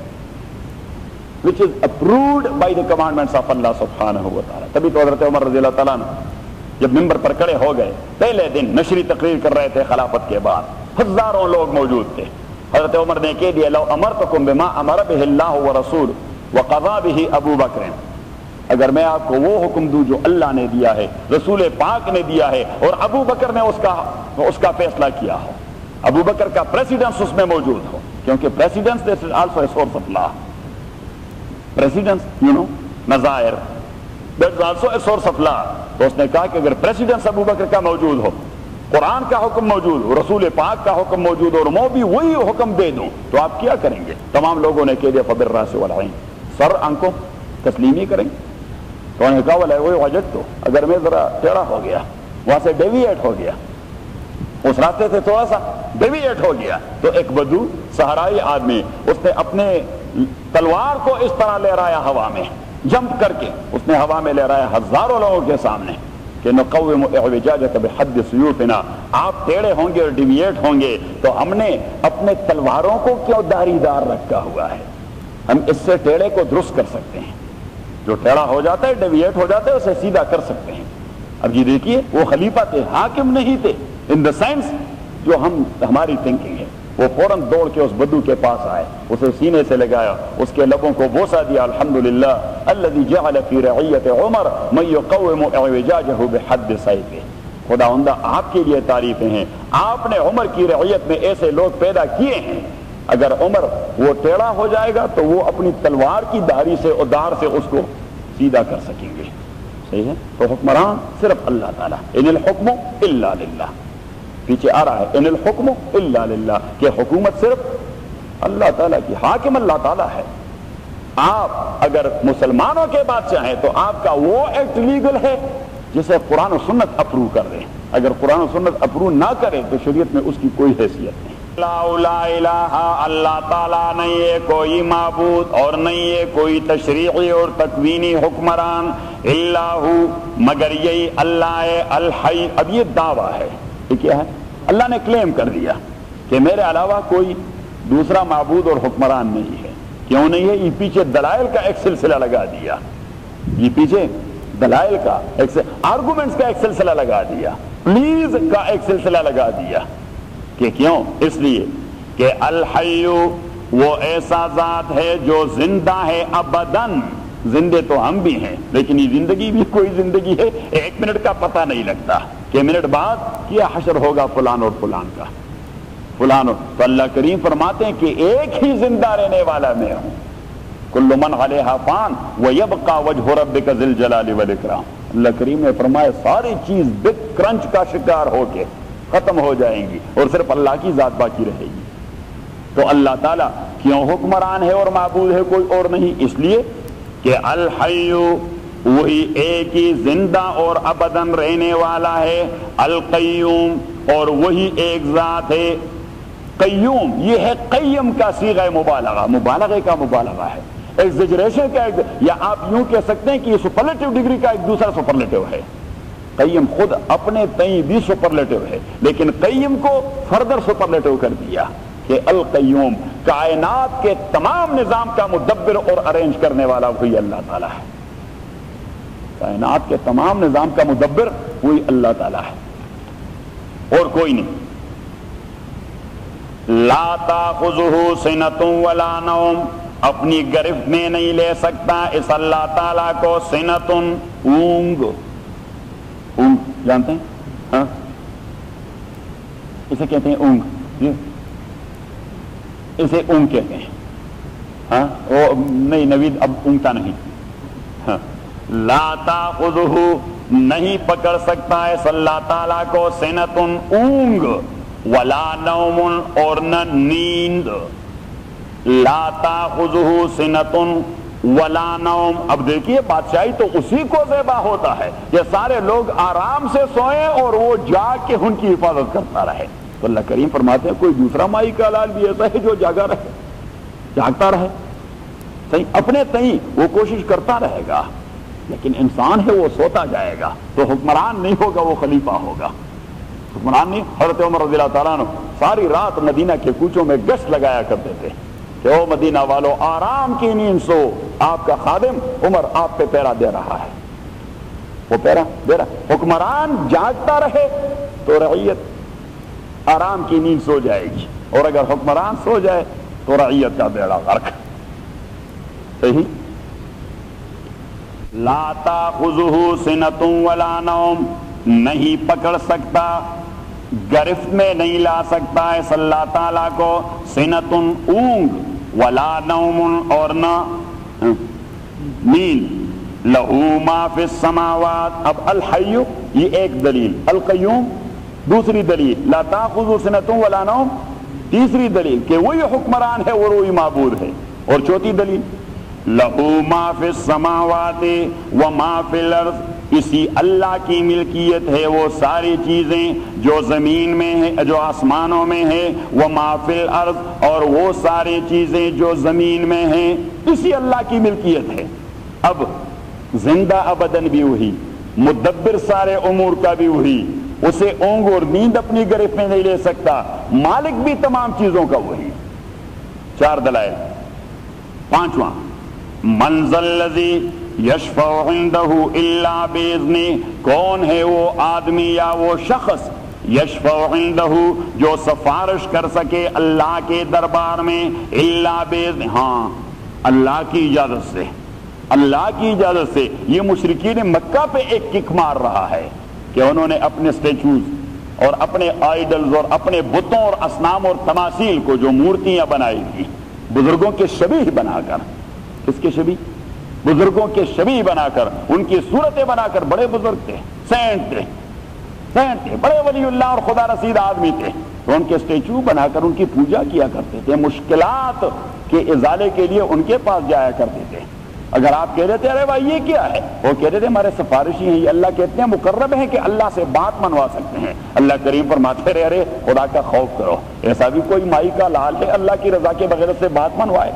which is approved by the commandments of Allah سبحانہ و تعالی. تبھی تو حضرت عمر رضی اللہ تعالیٰ عنہ جب ممبر پر کھڑے ہو گئے، پہلے دن نشری تقریر کر رہے تھے خلافت کے بعد، ہزاروں لوگ موجود تھے. حضرت عمر نے کہہ دیا لو امرتکم بما امر بہ اللہ ورسول وقضى بہ ابو بکر، اگر میں آپ کو وہ حکم دوں جو اللہ نے دیا ہے، رسول پاک نے دیا ہے اور ابو بکر نے اس کا اس کا فیصلہ کیا ہو، ابو بکر کا پریسیڈنس اس میں موجود ہو، کیونکہ precedence this is also a source of law. Precedence you know نظائر that is also a source of law. تو اس نے کہا کہ اگر پریسیڈنس ابو بکر کا موجود ہو، قرآن کا حکم موجود ہو، رسول پاک کا حکم موجود ہو، اور میں بھی وہی حکم دے دوں تو آپ کیا کریں گے؟ تمام لوگوں نے کہہ دیا فبالراس والعین، سر آنکھوں تسلیم ہی کریں گے. تو انہوں نے کہا ولا وہی وجد تو اگر میں ذرا ٹیڑھا ہو گیا، وہاں سے ڈیویٹ ہو گیا، اس راستے سے تھوڑا سا ڈیویٹ ہو گیا، تو ایک بدو صحرائی آدمی اس نے اپنے تلوار کو اس طرح لہرایا ہوا میں، جمپ کر کے اس نے ہوا میں لہرایا ہزاروں لوگوں کے سامنے کہ نقوم اعوجاجک بحد سیوفنا، آپ ٹیڑھے ہوں گے اور ڈیویٹ ہوں گے تو ہم نے اپنے تلواروں کو کیوں داری دار رکھا ہوا ہے، ہم اس سے ٹیڑھے کو درست کر سکتے ہیں، جو ٹیڑھا ہو جاتا ہے ڈیویٹ ہو جاتا ہے اسے سیدھا کر سکتے ہیں. اب یہ دیکھیے وہ خلیفہ تھے، حاکم نہیں تھے ان دا سینس جو ہم ہماری تھنکنگ ہے. وہ فوراً دوڑ کے اس بدو کے پاس آئے، اسے سینے سے لگایا، اس کے لبوں کو بوسہ دیا، الحمدللہ الذی جعل فی رعیت عمر من یقوم اعوجاجہ بحد سیفہ. خداوندہ آپ کے لیے تعریفیں ہیں، آپ نے عمر کی رعیت میں ایسے لوگ پیدا کیے ہیں، اگر عمر وہ ٹیڑھا ہو جائے گا تو وہ اپنی تلوار کی دھاری سے اور دار سے اس کو سیدھا کر سکیں گے. صحیح ہے؟ تو حکمران صرف اللہ تعالیٰ، ان الحکم الا للہ، پیچھے آ رہا ہے ان الحکم الا للہ، کہ حکومت صرف اللہ تعالیٰ کی، حاکم اللہ تعالیٰ ہے. آپ اگر مسلمانوں کے بادشاہ ہیں تو آپ کا وہ ایکٹ لیگل ہے جسے قرآن و سنت اپروو کر دیں، اگر قرآن و سنت اپروو نہ کرے تو شریعت میں اس کی کوئی حیثیت نہیں. لا الہ، اللہ تعالیٰ نہیں ہے کوئی معبود اور نہیں ہے کوئی تشریعی اور تکوینی حکمران، الا ہو مگر یہی اللہ ہے، الحی. اب یہ دعویٰ ہے، یہ کیا ہے؟ اللہ نے کلیم کر دیا کہ میرے علاوہ کوئی دوسرا معبود اور حکمران نہیں ہے. کیوں نہیں ہے؟ یہ پیچھے دلائل کا ایک سلسلہ لگا دیا، یہ پیچھے دلائل کا ایک آرگومنٹس کا ایک سلسلہ لگا دیا، پلیز کا ایک سلسلہ لگا دیا. کہ کیوں؟ اس لیے کہ الحی وہ ایسا ذات ہے جو زندہ ہے ابداً، زندے تو ہم بھی ہیں لیکن یہ زندگی بھی کوئی زندگی ہے، ایک منٹ کا پتہ نہیں لگتا کہ منٹ بعد کیا حشر ہوگا فلان اور فلان کا فلان اور تو اللہ کریم فرماتے ہیں کہ ایک ہی زندہ رہنے والا میں ہوں، کل من علیہا فان ویبقى وجہ ربک ذی الجلال والاکرام۔ اللہ کریم نے فرمایا ساری چیز بگ کرنچ کا شکار ہو کے ختم ہو جائیں گی اور صرف اللہ کی ذات باقی رہے گی۔ تو اللہ تعالیٰ کیوں حکمران ہے اور معبود ہے کوئی اور نہیں؟ اس لیے کہ الحی وہی ایک ہی زندہ اور ابداً رہنے والا ہے، القیوم اور وہی ایک ذات ہے قیوم۔ یہ ہے قیم کا صیغہ مبالغہ، مبالغے کا مبالغہ ہے، ایگزیجریشن کا ایک، یا آپ یوں کہہ سکتے ہیں کہ یہ سپرلیٹو ڈگری کا ایک دوسرا سپرلیٹو ہے۔ قیم خود اپنے تئیں بھی سپرلیٹو ہے لیکن قیم کو فردر سپرلیٹو کر دیا کہ القیوم، کائنات کے تمام نظام کا مدبر اور ارینج کرنے والا وہی اللہ تعالیٰ ہے۔ کائنات کے تمام نظام کا مدبر وہی اللہ تعالیٰ ہے اور کوئی نہیں۔ لا تاخذہ سنۃ ولا نوم، اپنی گرفت میں نہیں لے سکتا اس اللہ تعالیٰ کو سنۃ، اونگ۔ اونگ جانتے ہیں؟ ہاں اسے کہتے ہیں اونگ، جی اسے اونگ کہتے ہیں۔ ہاں وہ نہیں، نوید اب اونگتا نہیں۔ ہاں لا تاخذہ، نہیں پکڑ سکتا ہے اللہ تعالیٰ کو سنۃ، اونگ، ولا نوم، اور نہ نیند۔ لا تاخذہ سنۃ ولا نوم۔ اب دیکھیے بادشاہی تو اسی کو زیبا ہوتا ہے کہ سارے لوگ آرام سے سوئیں اور وہ جاگ کے ان کی حفاظت کرتا رہے۔ تو اللہ کریم فرماتے ہیں کوئی دوسرا مائی کا لال بھی ایسا ہے جو جاگا رہے، جاگتا رہے، صحیح اپنے تئیں وہ کوشش کرتا رہے گا، لیکن انسان ہے وہ سوتا جائے گا تو حکمران نہیں ہوگا، وہ خلیفہ ہوگا، حکمران نہیں۔ حضرت عمر رضی اللہ تعالیٰ عنہ ساری رات مدینہ کے کوچوں میں گشت لگایا کرتے تھے کہ او مدینہ والو آرام کی نیند سو، آپ کا خادم عمر آپ پہ پیرا دے رہا ہے، وہ پیرا دے رہا۔ حکمران جاگتا رہے تو رعیت آرام کی نیند سو جائے گی، اور اگر حکمران سو جائے تو رعیت کا بیڑا غرق۔ صحیح۔ لا تاخذہ سنۃ ولا نوم، نہیں پکڑ سکتا، گرفت میں نہیں لا سکتا ہے اللہ تعالیٰ کو سنۃ، اونگ، ولا نوم، اور نہ نیند۔ لہو ما فی السماوات، اب الحی یہ ایک دلیل، القیوم دوسری دلیل، لا تاخذہ سنۃ ولا نوم تیسری دلیل کہ وہی حکمران ہے اور وہی معبود ہے، اور چوتھی دلیل لہو ما فی السماوات وما فی الارض، اسی اللہ کی ملکیت ہے وہ ساری چیزیں جو زمین میں ہیں، جو آسمانوں میں ہیں، وما فی الارض، اور وہ ساری چیزیں جو زمین میں ہیں اسی اللہ کی ملکیت ہے۔ اب زندہ ابدن بھی وہی، مدبر سارے امور کا بھی وہی، اسے اونگ اور نیند اپنی گرفت میں نہیں لے سکتا، مالک بھی تمام چیزوں کا وہی۔ چار دلائل۔ پانچواں من ذا الذی یشفع عندہ الا باذنہ، کون ہے وہ آدمی یا وہ شخص یشفع عندہ جو سفارش کر سکے اللہ کے دربار میں، الا باذنہ، ہاں اللہ کی اجازت سے، اللہ کی اجازت سے۔ یہ مشرکین مکہ پہ ایک کک مار رہا ہے کہ انہوں نے اپنے سٹیچوز اور اپنے آئیڈلز اور اپنے بتوں اور اصنام اور تماثیل کو جو مورتیاں بنائی تھی بزرگوں کے شبیہ بنا کر، کس کے شبیہ؟ بزرگوں کے شبیہ بنا کر، ان کی صورتیں بنا کر، بڑے بزرگ تھے، سینٹ تھے، سینٹ تھے، بڑے ولی اللہ اور خدا رسید آدمی تھے، تو ان کے اسٹیچو بنا کر ان کی پوجا کیا کرتے تھے، مشکلات کے ازالے کے لیے ان کے پاس جایا کرتے تھے۔ اگر آپ کہہ رہے تھے ارے بھائی یہ کیا ہے، وہ کہہ رہے تھے ہمارے سفارشی ہیں، یہ اللہ کہتے ہیں مقرب ہیں کہ اللہ سے بات منوا سکتے ہیں۔ اللہ کریم فرماتے رہے ارے خدا کا خوف کرو، ایسا بھی کوئی مائی کا لال ہے اللہ کی رضا کے بغیر سے بات منوائے؟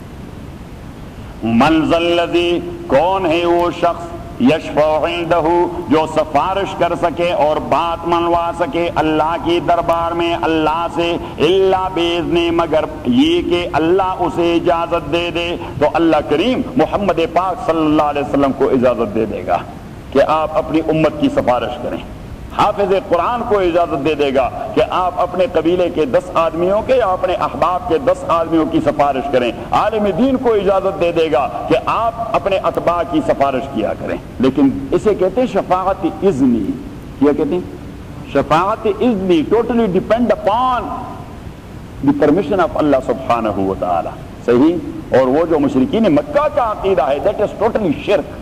من ذا الذی، کون ہے وہ شخص یشفع عندہ جو سفارش کر سکے اور بات منوا سکے اللہ کی دربار میں اللہ سے، الا باذنہ، مگر یہ کہ اللہ اسے اجازت دے دے۔ تو اللہ کریم محمد پاک صلی اللہ علیہ وسلم کو اجازت دے دے گا کہ آپ اپنی امت کی سفارش کریں، حافظ قرآن کو اجازت دے دے گا کہ آپ اپنے قبیلے کے دس آدمیوں کے یا اپنے احباب کے دس آدمیوں کی سفارش کریں، عالم دین کو اجازت دے دے گا کہ آپ اپنے اتباع کی سفارش کیا کریں، لیکن اسے کہتے ہیں شفاعت اذنی۔ کیا کہتے ہیں؟ شفاعت اذنی، totally depend upon the permission of اللہ سبحانہ و تعالی۔ صحیح؟ اور وہ جو مشرکین مکہ کا عقیدہ ہے دیٹ از ٹوٹلی شرک۔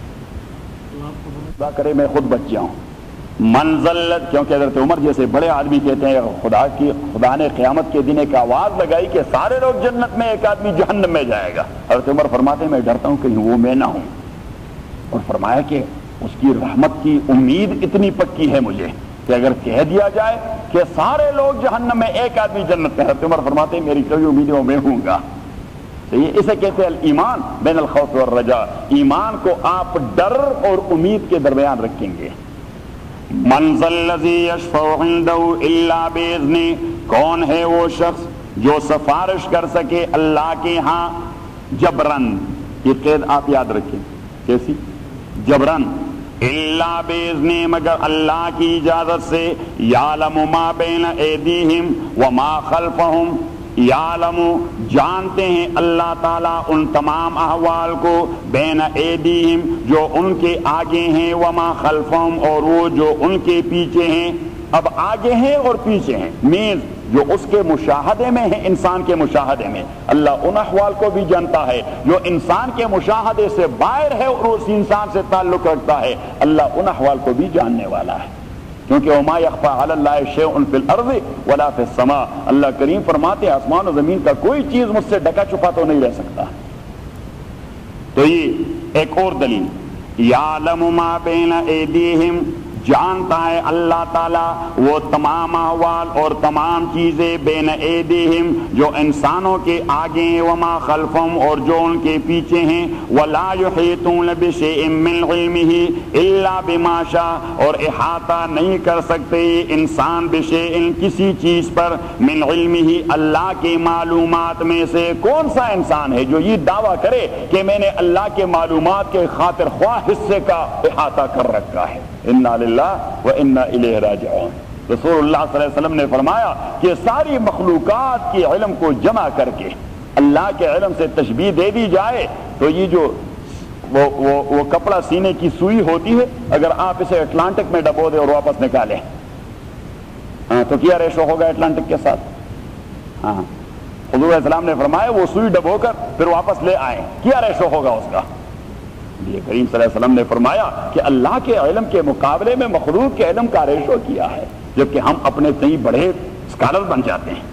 خدا کرے میں خود بچ جاؤں۔ منزلت، کیونکہ حضرت عمر جیسے بڑے آدمی کہتے ہیں خدا کی خدا نے قیامت کے دن ایک آواز لگائی کہ سارے لوگ جنت میں، ایک آدمی جہنم میں جائے گا۔ حضرت عمر فرماتے ہیں میں ڈرتا ہوں کہیں وہ میں نہ ہوں، اور فرمایا کہ اس کی رحمت کی امید اتنی پکی ہے مجھے کہ اگر کہہ دیا جائے کہ سارے لوگ جہنم میں، ایک آدمی جنت میں، حضرت عمر فرماتے ہیں میری کوئی امید ہے میں ہوں گا۔ اسے کہتے ہیں ایمان بین الخوف والرجاء، ایمان کو آپ ڈر اور امید کے درمیان رکھیں گے۔ من ذا الذی یشفع عندہ الا باذنہ، کون ہے وہ شخص جو سفارش کر سکے اللہ کے ہاں جبرن، یہ قید آپ یاد رکھیں کیسی؟ جبرن، الا باذنہ، مگر اللہ کی اجازت سے، یعلم ما بین ایدیہم وما خلفہم، یعلم جانتے ہیں اللہ تعالیٰ ان تمام احوال کو، بین ایدیہم جو ان کے آگے ہیں، وما خلفہم اور وہ جو ان کے پیچھے ہیں۔ اب آگے ہیں اور پیچھے ہیں، میز جو اس کے مشاہدے میں ہے، انسان کے مشاہدے میں، اللہ ان احوال کو بھی جانتا ہے جو انسان کے مشاہدے سے باہر ہے اور اس انسان سے تعلق رکھتا ہے، اللہ ان احوال کو بھی جاننے والا ہے، کیونکہ وما یخفی علی اللہ شیء فی الارض ولا فی السماء، اللہ کریم فرماتے ہیں آسمان و زمین کا کوئی چیز مجھ سے ڈھکا چھپا تو نہیں رہ سکتا۔ تو یہ ایک اور دلیل، یعلم ما بین ایدیہم، جانتا ہے اللہ تعالیٰ وہ تمام احوال اور تمام چیزیں، بین ایدیہم جو انسانوں کے آگے ہیں، وما خلفہم اور جو ان کے پیچھے ہیں، ولا یحیطون بشیء من علمہ الا بما شاء، اور احاطہ نہیں کر سکتے انسان بشیء کسی چیز پر، من علمہ اللہ کے معلومات میں سے۔ کون سا انسان ہے جو یہ دعویٰ کرے کہ میں نے اللہ کے معلومات کے خاطر خواہ حصے کا احاطہ کر رکھا ہے؟ انا للہ و انا الیہ راجعون۔ رسول اللہ صلی اللہ علیہ وسلم نے فرمایا کہ ساری مخلوقات کے علم کو جمع کر کے اللہ کے علم سے تشبیہ دے دی جائے تو یہ جو وہ, وہ, وہ کپڑا سینے کی سوئی ہوتی ہے، اگر آپ اسے اٹلانٹک میں ڈبو دیں اور واپس نکالیں ہاں تو کیا ریشو ہوگا اٹلانٹک کے ساتھ؟ ہاں حضور علیہ السلام نے فرمایا وہ سوئی ڈبو کر پھر واپس لے آئیں، کیا ریشو ہوگا اس کا؟ یہ کریم صلی اللہ علیہ وسلم نے فرمایا کہ اللہ کے علم کے مقابلے میں مخلوق کے علم کا ریشو کیا ہے، جبکہ ہم اپنے کئی بڑے اسکالر بن جاتے ہیں۔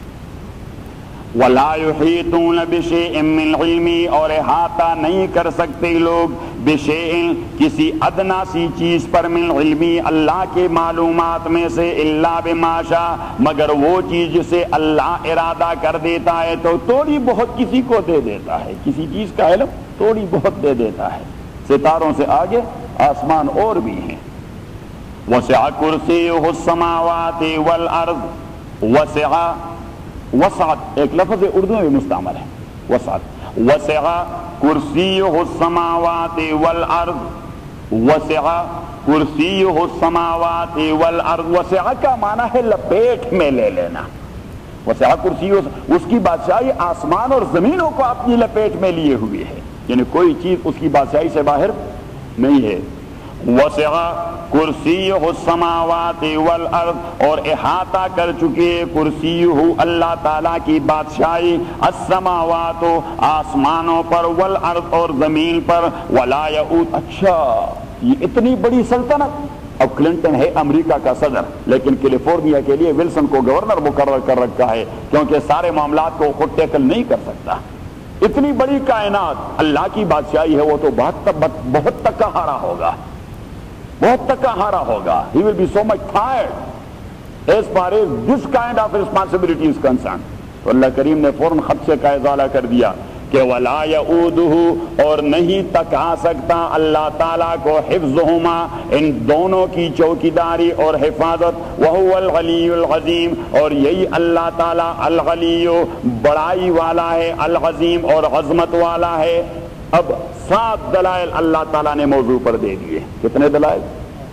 وَلَا يُحِيطُونَ بِشَيْءٍ مِّنْ عِلْمِهِ، اور احاطہ نہیں کر سکتے لوگ بشیء کسی ادنا سی چیز پر، من علمی اللہ کے معلومات میں سے، الا بما شاء مگر وہ چیز جسے اللہ ارادہ کر دیتا ہے تو تھوڑی بہت کسی کو دے دیتا ہے، کسی چیز کا علم تھوڑی بہت دے دیتا ہے۔ ستاروں سے آگے آسمان اور بھی ہیں۔ وسع کرسیہ السماوات والارض، وسع وسعت ایک لفظ اردو میں بھی مستعمل ہے، وسعت، وسع کرسیہ السماوات والارض، وسع کرسیہ السماوات والارض، وسع کا معنی ہے لپیٹ میں لے لینا، وسع کرسی اس کی بادشاہی آسمان اور زمینوں کو اپنی لپیٹ میں لیے ہوئے ہے، یعنی کوئی چیز اس کی بادشاہی سے باہر نہیں ہے۔ وسع کرسیہ السماوات والارض، اور احاطہ کر چکے کرسیہ اللہ تعالیٰ کی بادشاہی، السماوات آسمانوں پر، والارض اور زمین پر، ولا یؤود، اچھا یہ اتنی بڑی سلطنت، اب کلنٹن ہے امریکہ کا صدر لیکن کیلیفورنیا کے لیے ولسن کو گورنر مقرر کر رکھا ہے کیونکہ سارے معاملات کو خود ٹیکل نہیں کر سکتا۔ اتنی بڑی کائنات اللہ کی بادشاہی ہے، وہ تو بہت بہت تکا ہارا ہوگا، بہت تکا ہارا ہوگا۔ He will be so much tired as far as this kind of responsibility is concerned۔ تو اللہ کریم نے فوراً خط سے کا ازالہ کر دیا کہ وَلَا يَؤُودُهُ، اور نہیں تکا سکتا اللہ تعالیٰ کو حفظہما، ان دونوں کی چوکیداری اور حفاظت، وَهُوَ الْعَلِيُّ الْعَظِيمُ، اور یہی اللہ تعالیٰ العلیو بڑائی والا ہے، العظیم اور عظمت والا ہے۔ اب سات دلائل اللہ تعالیٰ نے موضوع پر دے دیے، کتنے دلائل؟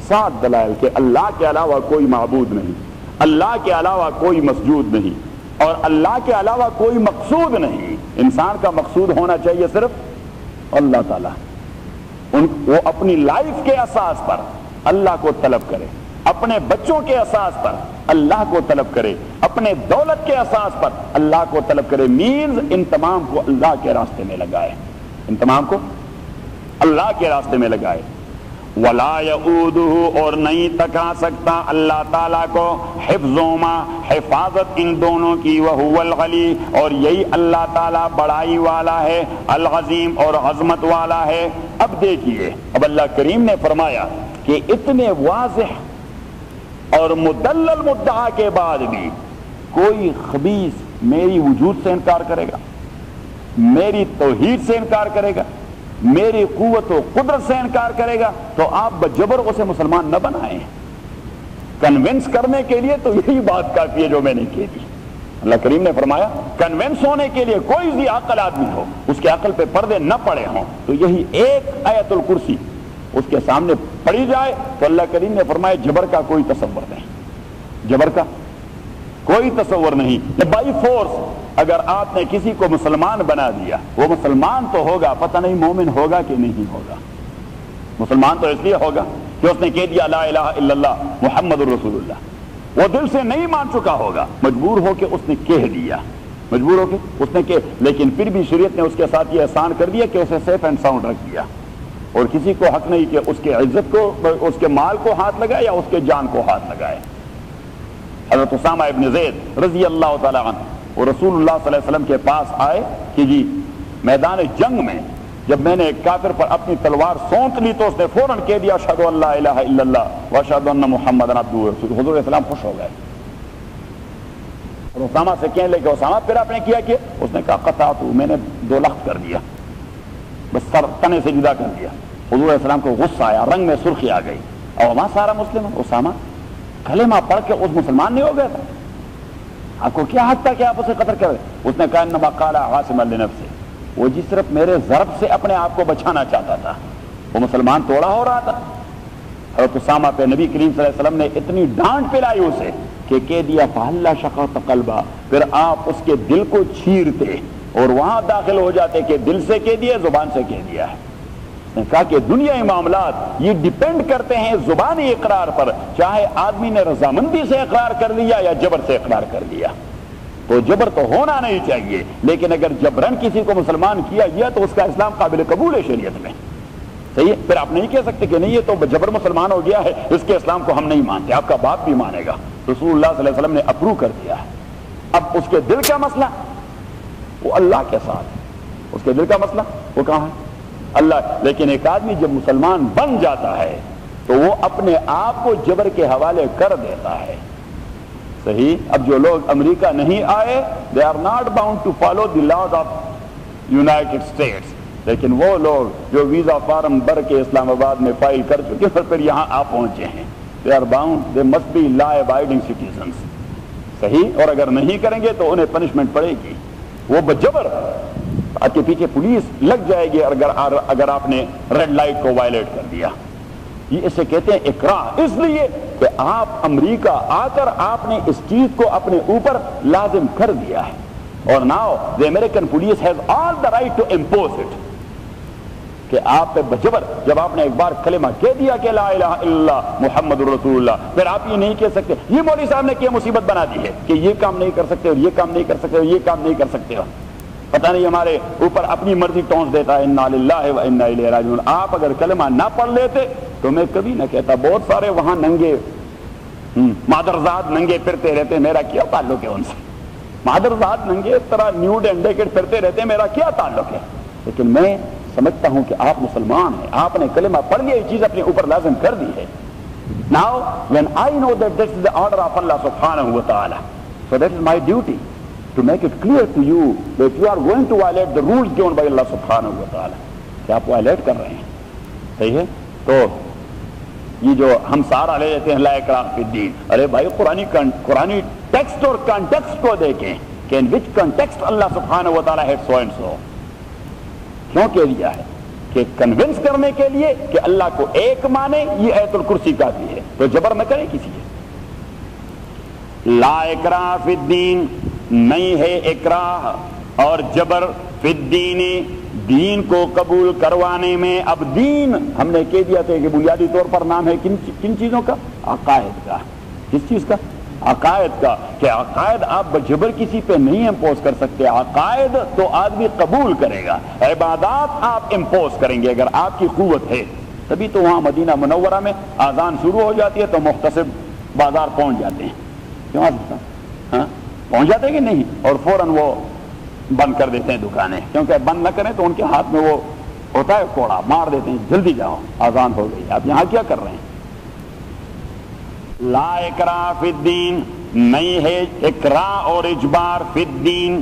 سات دلائل کہ اللہ کے علاوہ کوئی معبود نہیں، اللہ کے علاوہ کوئی مسجود نہیں، اور اللہ کے علاوہ کوئی مقصود نہیں۔ انسان کا مقصود ہونا چاہیے صرف اللہ تعالیٰ۔ ان وہ اپنی لائف کے اساس پر اللہ کو طلب کرے، اپنے بچوں کے اساس پر اللہ کو طلب کرے، اپنے دولت کے اساس پر اللہ کو طلب کرے، مینز ان تمام کو اللہ کے راستے میں لگائے، ان تمام کو اللہ کے راستے میں لگائے۔ وَلَا يَعُودُهُ اور نہیں تکا سکتا اللہ تعالیٰ کو حفظہما حفاظت ان دونوں کی، وَهُوَ الْعَلِيُّ اور یہی اللہ تعالیٰ بڑائی والا ہے، العظیم اور عظمت والا ہے۔ اب دیکھیے، اب اللہ کریم نے فرمایا کہ اتنے واضح اور مدلل مدعا کے بعد بھی کوئی خبیث میری وجود سے انکار کرے گا، میری توحید سے انکار کرے گا، میری قوت و قدرت سے انکار کرے گا، تو آپ بجبر اسے مسلمان نہ بنائیں۔ کنونس کرنے کے لیے تو یہی بات کافی ہے جو میں نے کہی تھی۔ اللہ کریم نے فرمایا کنونس ہونے کے لیے کوئی ذی عقل آدمی ہو، اس کے عقل پہ پردے نہ پڑے ہوں، تو یہی ایک آیت الکرسی اس کے سامنے پڑھی جائے تو اللہ کریم نے فرمایا جبر کا کوئی تصور نہیں، جبر کا کوئی تصور نہیں۔ بائی فورس اگر آپ نے کسی کو مسلمان بنا دیا، وہ مسلمان تو ہوگا، پتہ نہیں مومن ہوگا کہ نہیں ہوگا۔ مسلمان تو اس لیے ہوگا کہ اس نے کہہ دیا لا الہ الا اللہ محمد الرسول اللہ، وہ دل سے نہیں مان چکا ہوگا، مجبور ہو کے اس نے کہہ دیا، مجبور ہو کے اس نے کہہ، لیکن پھر بھی شریعت نے اس کے ساتھ یہ احسان کر دیا کہ اسے سیف اینڈ ساؤنڈ رکھ دیا، اور کسی کو حق نہیں کہ اس کے عزت کو، اس کے مال کو ہاتھ لگائے یا اس کے جان کو ہاتھ لگائے۔ حضرت اسامہ ابن زید رضی اللہ تعالی عنہ وہ رسول اللہ صلی اللہ علیہ وسلم کے پاس آئے کہ جی میدان جنگ میں جب میں نے ایک کافر پر اپنی تلوار سونت لی تو اس نے فوراً کہہ دیا اشہد ان لا الہ الا اللہ واشہد ان محمدن عبدہ ورسولہ۔ حضور السلام خوش ہو گئے اور اسامہ سے کہنے لگے اسامہ پھر آپ نے کیا کیا؟ اس نے کہا قطعت، میں نے دو لخت کر دیا، بس سر تنے سے جدا کر دیا۔ حضور السلام کو غصہ آیا، رنگ میں سرخی آ گئی، اور وہاں سارا مسلم اسامہ کلمہ پڑھ کے اس مسلمان نہیں ہو گیا تھا، آپ کو کیا حق تھا کہ آپ اسے قتل کریں؟ اس نے کہا انما قال عاصما لنفسه، وہ جس طرف میرے ضرب سے اپنے آپ کو بچانا چاہتا تھا، وہ مسلمان توڑا ہو رہا تھا۔ حضرت اسامہ پہ نبی کریم صلی اللہ علیہ وسلم نے اتنی ڈانٹ پلائی اسے کہ کہہ دیا فَهَلَّا شَقَقْتَ قَلْبَهُ، پھر آپ اس کے دل کو چیرتے اور وہاں داخل ہو جاتے کہ دل سے کہہ دیا زبان سے کہہ دیا ہے۔ نے کہا کہ دنیائی معاملات یہ ڈیپینڈ کرتے ہیں زبانی اقرار پر، چاہے آدمی نے رضامندی سے اقرار کر لیا یا جبر سے اقرار کر لیا، تو جبر تو ہونا نہیں چاہیے، لیکن اگر جبرن کسی کو مسلمان کیا گیا تو اس کا اسلام قابل قبول ہے شریعت میں، صحیح ہے؟ پھر آپ نہیں کہہ سکتے کہ نہیں یہ تو جبر مسلمان ہو گیا ہے اس کے اسلام کو ہم نہیں مانتے، آپ کا باپ بھی مانے گا۔ رسول اللہ صلی اللہ علیہ وسلم نے اپروو کر دیا ہے۔ اب اس کے دل کا مسئلہ وہ اللہ کے ساتھ، اس کے دل کا مسئلہ وہ کہاں ہے؟ اللہ۔ لیکن ایک آدمی جب مسلمان بن جاتا ہے تو وہ اپنے آپ کو جبر کے حوالے کر دیتا ہے، صحیح۔ اب جو لوگ امریکہ نہیں آئے they are not bound to follow the laws of United States، لیکن وہ لوگ جو ویزا فارم بھر کے اسلام آباد میں فائل کر چکے اور پھر یہاں آ پہنچے ہیں they are bound they must be law abiding citizens، صحیح۔ اور اگر نہیں کریں گے تو انہیں پنشمنٹ پڑے گی، وہ بجبر آپ کے پیچھے پولیس لگ جائے گی اگر اگر آپ نے ریڈ لائٹ کو وائلیٹ کر دیا۔ یہ اسے کہتے ہیں اکراہ، اس لیے کہ آپ امریکہ آ کر آپ نے اس چیز کو اپنے اوپر لازم کر دیا ہے، اور now the American police has all the right to impose it, کہ آپ پہ بجبر جب آپ نے ایک بار کلمہ کہہ دیا کہ لا الہ الا اللہ محمد الرسول اللہ، پھر آپ یہ نہیں کہہ سکتے یہ مولوی صاحب نے کیا مصیبت بنا دی ہے کہ یہ کام نہیں کر سکتے اور یہ کام نہیں کر سکتے اور یہ کام نہیں کر سکتے، پتہ نہیں ہمارے اوپر اپنی مرضی ٹونس دیتا ہے، انا للہ و انا الیہ راجعون۔ آپ اگر کلمہ نہ پڑھ لیتے تو میں کبھی نہ کہتا، بہت سارے وہاں ننگے مادرزاد ننگے پھرتے رہتے، میرا کیا تعلق ہے ان سے؟ مادرزاد ننگے اس طرح نیوڈ اینڈ نیکڈ پھرتے رہتے، میرا کیا تعلق ہے؟ لیکن میں سمجھتا ہوں کہ آپ مسلمان ہیں، آپ نے کلمہ پڑھ لیا، یہ چیز اپنے اوپر لازم کر دی ہے۔ Now when I know that this is the order of Allah subhanahu wa ta'ala, so that is my duty to make it clear to you that you are going to violate the rules given by Allah subhanahu wa ta'ala، کہ آپ وائلیٹ کر رہے ہیں، صحیح ہے؟ تو یہ جو ہم سارا لے لیتے ہیں لا اکراہ فی الدین، ارے بھائی قرآنی قرآنی ٹیکسٹ اور کانٹیکسٹ کو دیکھیں کہ ان وچ کانٹیکسٹ اللہ سبحانہ و تعالیٰ ہے سو اینڈ سو، کیوں کہہ دیا ہے کہ کنونس کرنے کے لیے کہ اللہ کو ایک مانے یہ آیت الکرسی کافی ہے، تو جبر نہ کرے کسی کے. لا اکراہ فی الدین، نہیں ہے اکراہ اور جبر فی الدین، دین کو قبول کروانے میں. اب دین ہم نے کہہ دیا تھا کہ بنیادی طور پر نام ہے کن کن چیزوں کا؟ عقائد کا. کس چیز کا؟ عقائد کا. کہ عقائد آپ بجبر کسی پہ نہیں امپوز کر سکتے. عقائد تو آدمی قبول کرے گا، عبادات آپ امپوز کریں گے اگر آپ کی قوت ہے. تبھی تو وہاں مدینہ منورہ میں اذان شروع ہو جاتی ہے تو محتسب بازار پہنچ جاتے ہیں. کیوں ہاں پہنچ جاتے ہیں کہ نہیں؟ اور فوراً وہ بند کر دیتے ہیں دکانیں، کیونکہ بند نہ کریں تو ان کے ہاتھ میں وہ ہوتا ہے کوڑا، مار دیتے ہیں جلدی جاؤ اذان ہو گئی. آپ یہاں کیا کر رہے ہیں؟ لا اکراہ فی الدین، نہیں ہے اکراہ اور اجبار فی الدین،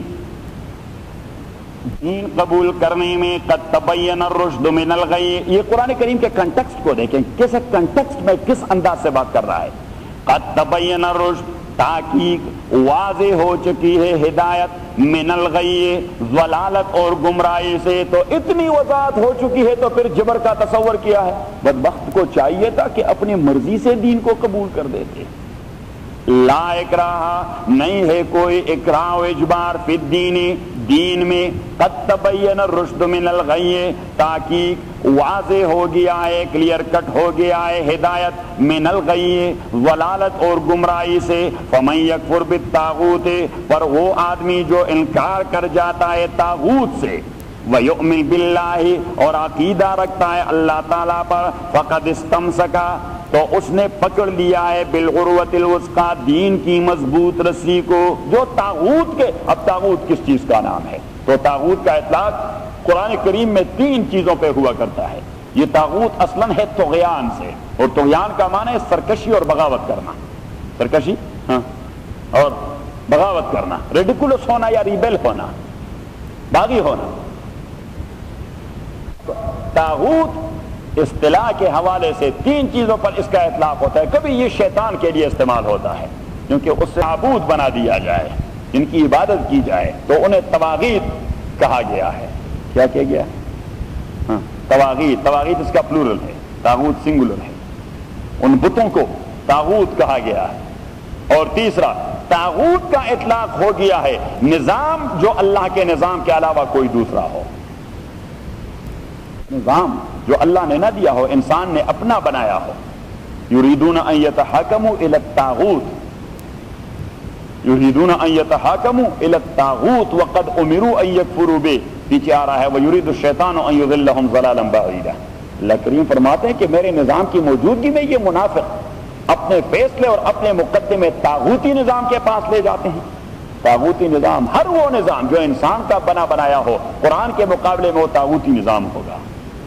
دین قبول کرنے میں. قد تبین الرشد من الغی، یہ قرآن کریم کے کنٹیکسٹ کو دیکھیں کس کنٹیکسٹ میں کس انداز سے بات کر رہا ہے. قد تبین الرشد، تحقیق واضح ہو چکی ہے ہدایت، من الغی، ضلالت اور گمراہی سے. تو اتنی وضاحت ہو چکی ہے تو پھر جبر کا تصور کیا ہے؟ بدبخت کو چاہیے تھا کہ اپنی مرضی سے دین کو قبول کر دیتے. لا اکراہ، نہیں ہے کوئی اکراہ و اجبار فی الدین، دین میں. قد تبین الرشد من الغی، تحقیق واضح ہو گیا ہے، کلیئر کٹ ہو گیا ہے ہدایت، من الغی، ضلالت اور گمراہی سے. فمن یکفر بالطاغوت، پر وہ آدمی جو انکار کر جاتا ہے طاغوت سے، وَيُؤْمِنْ بِاللَّهِ، اور عقیدہ رکھتا ہے اللہ تعالیٰ پر، فقد استمسکا، تو اس نے پکڑ لیا ہے بالعروۃ الوثقی، دین کی مضبوط رسی کو. جو طاغوت کے، اب طاغوت کس چیز کا نام ہے؟ تو طاغوت کا اطلاق قرآن کریم میں تین چیزوں پہ ہوا کرتا ہے. یہ طاغوت اصلاً ہے طغیان سے، اور طغیان کا معنی ہے سرکشی اور بغاوت کرنا. سرکشی ہاں اور بغاوت کرنا، ریڈیکولس ہونا یا ریبیل ہونا، باغی ہونا. طاغوت اصطلاح کے حوالے سے تین چیزوں پر اس کا اطلاق ہوتا ہے. کبھی یہ شیطان کے لیے استعمال ہوتا ہے کیونکہ اس سے معبود بنا دیا جائے، ان کی عبادت کی جائے، تو انہیں طواغیت کہا گیا ہے. کیا کہا گیا؟ ہاں طواغیت. طواغیت اس کا پلورل ہے، طاغوت سنگولر ہے. ان بتوں کو طاغوت کہا گیا ہے. اور تیسرا، طاغوت کا اطلاق ہو گیا ہے نظام جو اللہ کے نظام کے علاوہ کوئی دوسرا ہو. نظام جو اللہ نے نہ دیا ہو، انسان نے اپنا بنایا ہو. یریدون ان یتحاکموا الی الطاغوت، یریدون ان یتحاکموا الی الطاغوت وقد امروا ان یکفروا بہ. پیچھے آ رہا ہے ویرید الشیطان ان یضلهم ضلالا بعیدا. اللہ کریم فرماتے ہیں کہ میرے نظام کی موجودگی میں یہ منافق اپنے فیصلے اور اپنے مقدمے طاغوتی نظام کے پاس لے جاتے ہیں. طاغوتی نظام، ہر وہ نظام جو انسان کا بنا بنایا ہو، قرآن کے مقابلے میں وہ طاغوتی نظام ہوگا.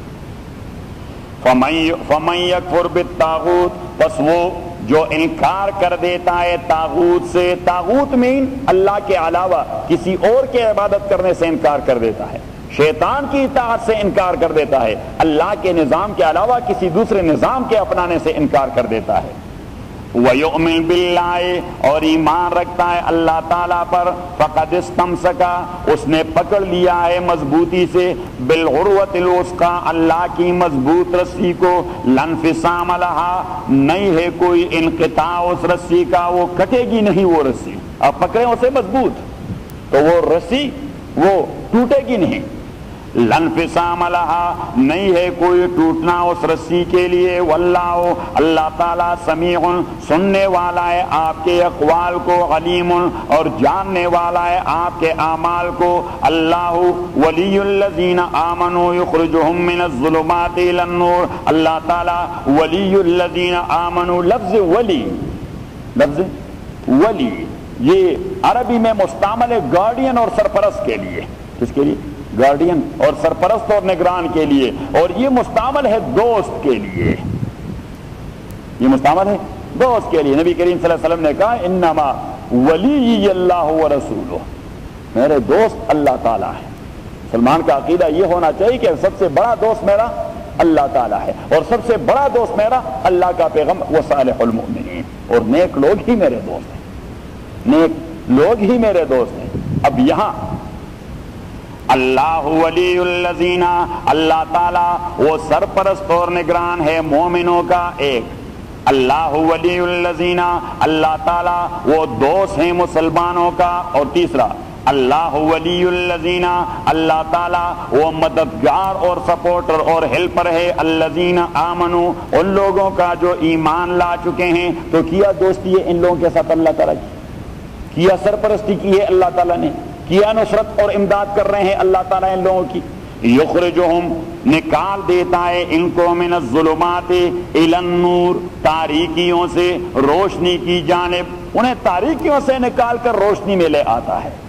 فَمَن يَكْفُرْ بِالطَّاغُوتِ، پس وہ جو انکار کر دیتا ہے طاغوت سے. طاغوت مین اللہ کے علاوہ کسی اور کے عبادت کرنے سے انکار کر دیتا ہے، شیطان کی اطاعت سے انکار کر دیتا ہے، اللہ کے نظام کے علاوہ کسی دوسرے نظام کے اپنانے سے انکار کر دیتا ہے. وَيُؤْمِنْ بِاللَّهِ، اور ایمان رکھتا ہے اللہ تعالیٰ پر. فَقَدْ اسْتَمْسَكَ، اس نے پکڑ لیا ہے مضبوطی سے، بِالْعُرْوَةِ الْوُثْقَىٰ، اللہ کی مضبوط رسی کو. لَا انْفِصَامَ لَهَا، نہیں ہے کوئی انقطاع اس رسی کا، وہ کٹے گی نہیں وہ رسی. آپ پکڑیں اسے مضبوط تو وہ رسی وہ ٹوٹے گی نہیں. لَا انْفِصَامَ لَهَا، نہیں ہے کوئی ٹوٹنا اس رسی کے لیے. وَاللَّهُ، اللہ تعالیٰ سمیع، سننے والا ہے آپ کے اقوال کو، علیم، اور جاننے والا ہے آپ کے اعمال کو. اللہ ولی الذین آمنوا یخرجهم من الظلمات الی النور، اللہ تعالیٰ ولی الذین آمنوا. لفظ ولی، لفظ ولی یہ عربی میں مستعمل ہے گارڈین اور سرپرست کے لیے. کس کے لیے؟ گارڈین اور سرپرست اور نگران کے لیے. اور یہ مستعمل ہے دوست کے لیے، یہ مستعمل ہے دوست کے لیے. نبی کریم صلی اللہ علیہ وسلم نے کہا انما ولی اللہ ورسولہ، میرے دوست اللہ تعالیٰ ہے. سلمان کا عقیدہ یہ ہونا چاہیے کہ سب سے بڑا دوست میرا اللہ تعالیٰ ہے، اور سب سے بڑا دوست میرا اللہ کا پیغمبر و صالح المؤمنین. اور نیک لوگ ہی میرے دوست ہیں، نیک لوگ ہی میرے دوست ہیں. اب یہاں اللہ ولی الذین، اللہ تعالیٰ وہ سرپرست اور نگران ہے مومنوں کا. ایک اللہ ولی الذین، اللہ تعالیٰ وہ دوست ہیں مسلمانوں کا. اور تیسرا اللہ ولی الذین، اللہ تعالیٰ وہ مددگار اور سپورٹر اور ہیلپر ہے الذین آمنوا، ان لوگوں کا جو ایمان لا چکے ہیں. تو کیا دوستی ہے ان لوگوں کے ساتھ اللہ تعالیٰ کی، کیا سرپرستی کی ہے اللہ تعالیٰ نے، کیا نصرت اور امداد کر رہے ہیں اللہ تعالیٰ ان لوگوں کی. یخرجہم، نکال دیتا ہے ان کو، من الظلمات الی النور، تاریکیوں سے روشنی کی جانب، انہیں تاریکیوں سے نکال کر روشنی میں لے آتا ہے.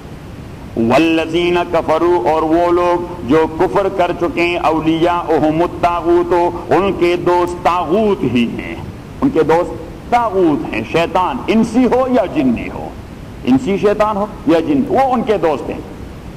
والذین کفروا، اور وہ لوگ جو کفر کر چکے ہیں، اولیاءہم الطاغوت، ان کے دوست طاغوت ہی ہیں، ان کے دوست طاغوت ہیں، شیطان انسی ہو یا جنی ہو، انسی شیطان ہو یا جن، وہ ان کے دوست ہیں.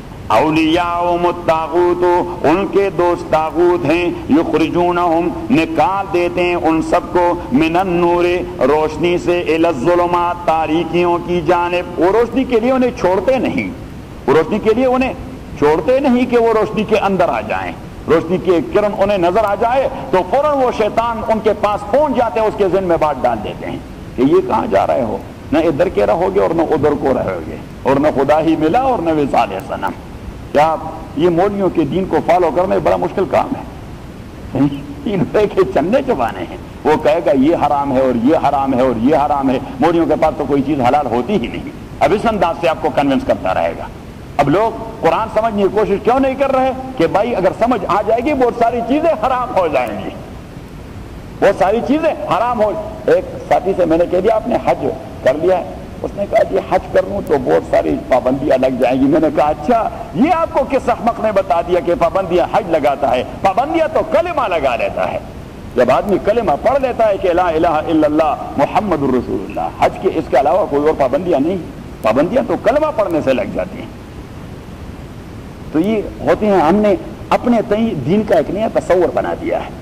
اولیاءہم الطاغوت، ان کے دوست طاغوت ہیں. یخرجونہم، نکال دیتے ہیں ان سب کو، من النور، روشنی سے، الی الظلمات، تاریکیوں کی جانب. وہ روشنی کے لیے انہیں چھوڑتے نہیں، وہ روشنی کے لیے انہیں چھوڑتے نہیں کہ وہ روشنی کے اندر آ جائیں. روشنی کی ایک کرن انہیں نظر آ جائے تو فوراً وہ شیطان ان کے پاس پہنچ جاتے ہیں، اس کے ذہن میں بات ڈال دیتے ہیں کہ یہ کہاں جا رہے ہو، نہ ادھر کے رہو گے اور نہ ادھر کو رہو گے، اور نہ خدا ہی ملا اور نہ وصال صنم. کیا یہ مولویوں کے دین کو فالو کرنے بڑا مشکل کام ہے؟ تین کے چنے چبانے ہیں. وہ کہے گا یہ حرام ہے اور یہ حرام ہے اور یہ حرام ہے. مولویوں کے پاس تو کوئی چیز حلال ہوتی ہی نہیں. اب اس انداز سے آپ کو کنونس کرتا رہے گا. اب لوگ قرآن سمجھنے کی کوشش کیوں نہیں کر رہے کہ بھائی اگر سمجھ آ جائے گی بہت ساری چیزیں حرام ہو جائیں گی، بہت ساری چیزیں حرام ہو. ایک ساتھی سے میں نے کہہ دیا آپ نے حج کر لیا ہے؟ اس نے کہا جی حج کر لوں تو بہت ساری پابندیاں لگ جائیں گی. میں نے کہا اچھا یہ آپ کو کس احمق نے بتا دیا کہ پابندیاں حج لگاتا ہے؟ پابندیاں تو کلمہ لگا لیتا ہے. جب آدمی کلمہ پڑھ لیتا ہے کہ لا الہ الا اللہ محمد الرسول اللہ، حج کے اس کے علاوہ کوئی اور پابندیاں نہیں. پابندیاں تو کلمہ پڑھنے سے لگ جاتی ہیں. تو یہ ہوتی ہیں، ہم نے اپنے تئیں دین کا ایک نیا تصور بنا دیا ہے.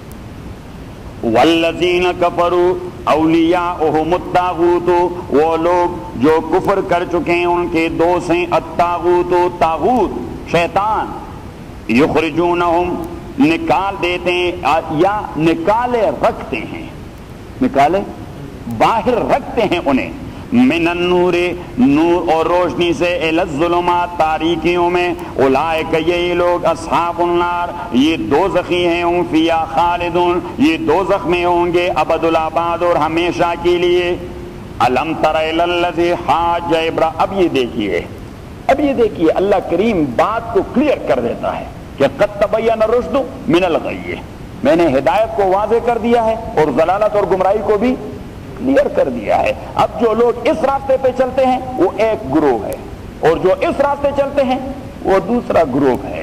والذین کفروا اولیاءہم الطاغوت، وہ لوگ جو کفر کر چکے ہیں ان کے دوست ہیں الطاغوت، طاغوت شیطان. یخرجونہم، نکال دیتے ہیں یا نکالے رکھتے ہیں، نکالے باہر رکھتے ہیں انہیں، من النور، نور اور روشنی سے، الی الظلمات، تاریکیوں میں. اولئک، یہی لوگ، اصحاب النار، یہ دوزخی ہیں، ہم فیہا خالدون، یہ دوزخ میں ہوں گے ابد الآباد اور ہمیشہ کے لیے. الم تر الی الذی حاج ابراہیم، اب یہ دیکھیے اب یہ دیکھیے اللہ کریم بات کو کلیئر کر دیتا ہے کہ قد تبین الرشد من الغی، میں نے ہدایت کو واضح کر دیا ہے اور ضلالت اور گمراہی کو بھی کلیئر کر دیا ہے. اب جو لوگ اس راستے پہ چلتے ہیں وہ ایک گروہ ہے، اور جو اس راستے چلتے ہیں وہ دوسرا گروپ ہے.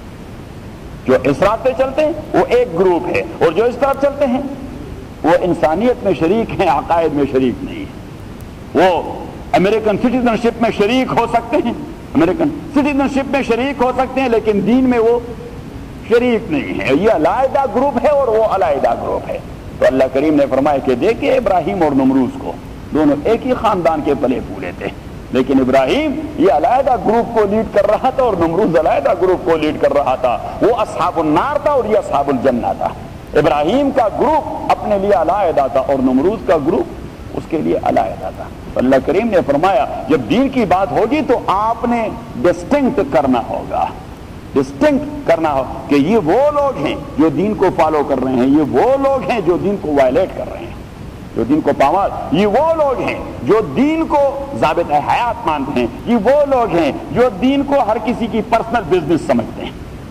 جو اس راستے چلتے ہیں وہ ایک گروپ ہے، اور جو اس طرف چلتے ہیں وہ انسانیت میں شریک ہیں، عقائد میں شریک نہیں ہے. وہ امریکن سٹیزن شپ میں شریک ہو سکتے ہیں، امریکن سٹیزن شپ میں شریک ہو سکتے ہیں، لیکن دین میں وہ شریک نہیں ہے. یہ علیحدہ گروپ ہے اور وہ علیحدہ گروپ ہے. تو اللہ کریم نے فرمایا کہ دیکھیں ابراہیم اور نمروز کو، دونوں ایک ہی خاندان کے پلے پھولے تھے، لیکن ابراہیم یہ علیحدہ گروپ کو لیڈ کر رہا تھا اور نمروز علیحدہ گروپ کو لیڈ کر رہا تھا. وہ اصحاب النار تھا اور یہ اصحاب الجنہ تھا. ابراہیم کا گروپ اپنے لیے علیحدہ تھا اور نمروز کا گروپ اس کے لیے علیحدہ تھا. اللہ کریم نے فرمایا جب دین کی بات ہوگی تو آپ نے ڈسٹنکٹ کرنا ہوگا، ڈسٹنکٹ کرنا ہو کہ یہ وہ لوگ ہیں جو دین کو فالو کر رہے ہیں، یہ وہ لوگ ہیں جو دین کو وائلیٹ کر رہے ہیں، جو دین کو پامال، یہ وہ لوگ ہیں جو دین کو ضابط حیات مانتے ہیں، یہ وہ لوگ ہیں جو دین کو ہر کسی کی پرسنل بزنس سمجھتے ہیں.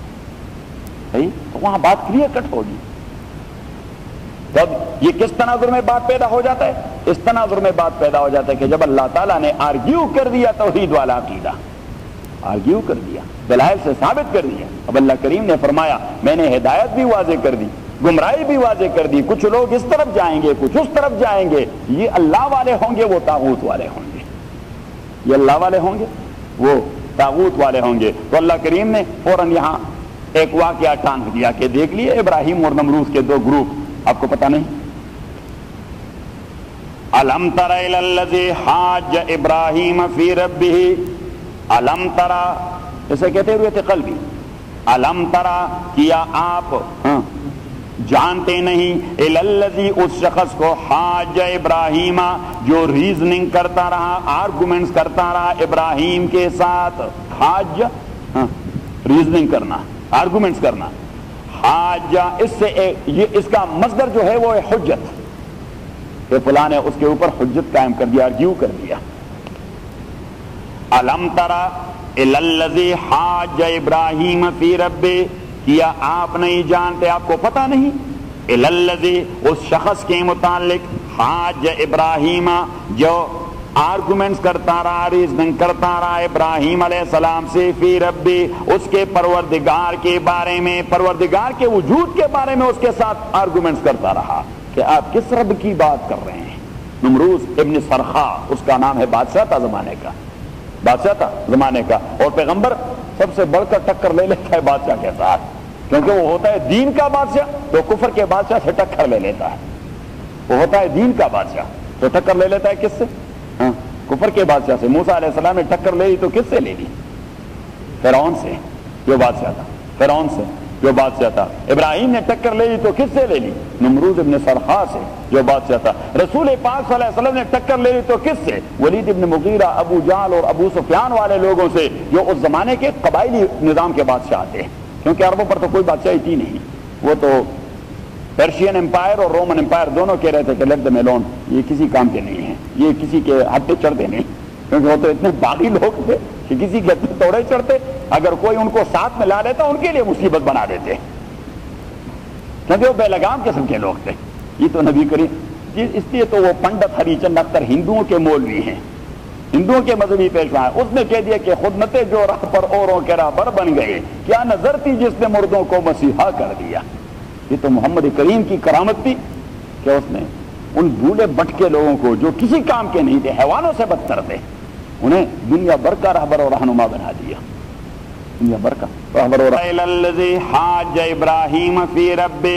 تو وہاں بات کلیئر کٹ ہوگی. تب یہ کس تناظر میں بات پیدا ہو جاتا ہے؟ اس تناظر میں بات پیدا ہو جاتا ہے کہ جب اللہ تعالیٰ نے آرگیو کر دیا توحید والا عقیدہ، آرگیو کر دیا، دلائل سے ثابت کر دیا. اب اللہ کریم نے فرمایا میں نے ہدایت بھی واضح کر دی، گمراہی بھی واضح کر دی. کچھ لوگ اس طرف جائیں گے، کچھ اس طرف جائیں گے. یہ اللہ والے ہوں گے، وہ طاغوت والے ہوں گے. یہ اللہ والے ہوں گے، وہ طاغوت والے ہوں گے. تو اللہ کریم نے فوراً یہاں ایک واقعہ ٹانک دیا کہ دیکھ لیے ابراہیم اور نمروز کے دو گروپ، آپ کو پتہ نہیں؟ الم تر الی الذی حاج ابراہیم فی ربہ، الم ترا اسے کہتے ہیں رویت قلبی. الم ترا کیا آپ ہاں جانتے نہیں الذی اس شخص کو حاج ابراہیم جو ریزننگ کرتا رہا آرگومنٹس کرتا رہا ابراہیم کے ساتھ. حاج ہاں ریزننگ کرنا آرگومنٹس کرنا. حاج اس سے یہ اس کا مصدر جو ہے وہ ہے حجت کہ فلاں نے اس کے اوپر حجت قائم کر دیا ارگیو کر دیا. الم ترا الذی حاج ابراہیم فی ربہ کیا آپ نہیں جانتے آپ کو پتہ نہیں الذی اس شخص کے متعلق حاج ابراہیم جو آرگومنٹس کرتا رہا ریزننگ کرتا رہا ابراہیم علیہ السلام سے فی ربی اس کے پروردگار کے بارے میں پروردگار کے وجود کے بارے میں اس کے ساتھ آرگومنٹس کرتا رہا کہ آپ کس رب کی بات کر رہے ہیں. نمروز ابن سرخا اس کا نام ہے, بادشاہ تھا زمانے کا بادشاہ تھا زمانے کا اور پیغمبر سب سے بڑھ کر ٹکر لے لیتا ہے بادشاہ کے ساتھ کیونکہ وہ ہوتا ہے دین کا بادشاہ تو کفر کے بادشاہ سے ٹکر لے لیتا ہے. وہ ہوتا ہے دین کا بادشاہ تو ٹکر لے لیتا ہے کس سے؟ ہاں کفر کے بادشاہ سے. موسیٰ علیہ السلام نے ٹکر لے لی تو کس سے لے لی؟ فرعون سے جو بادشاہ تھا. فرعون سے جو بادشاہ تھا. ابراہیم نے ٹکر لے لی تو کس سے لے لی؟ نمرود ابن سرخا سے جو بادشاہ تھا. رسول پاک صلی اللہ علیہ وسلم نے ٹکر لے لی تو کس سے؟ ولید ابن مغیرہ, ابو جہل اور ابو سفیان والے لوگوں سے جو اس زمانے کے قبائلی نظام کے بادشاہ تھے کیونکہ عربوں پر تو کوئی بادشاہی تھی نہیں. وہ تو پرشین امپائر اور رومن امپائر دونوں کہہ رہے تھے کہ لیٹ دم الون, یہ کسی کام کے نہیں ہیں, یہ کسی کے ہتھے چڑھتے نہیں کیونکہ وہ تو اتنے باغی لوگ تھے کہ کسی کے ہتھے توڑے چڑھتے. اگر کوئی ان کو ساتھ میں لا لیتا ان کے لیے مصیبت بنا دیتے کیونکہ وہ بے لگام قسم کے لوگ تھے. یہ تو نبی کریم اس لیے تو وہ پنڈت ہری چند اختر ہندوؤں کے مولوی ہیں, ہندوؤں کے مذہبی پیشوا ہیں. اس نے کہہ دیا کہ خدمت جو راہ پر اوروں کے راہبر بن گئے, کیا نظر تھی جس نے مردوں کو مسیحا کر دیا. یہ تو محمد کریم کی کرامت تھی کہ اس نے ان بھولے بٹکے لوگوں کو جو کسی کام کے نہیں تھے, حیوانوں سے بدتر تھے, انہیں دنیا بھر کا رہبر اور رہنما بنا دیا. دنیا بھر کا رہبر اور الذی حاج ابراہیم فی ربہ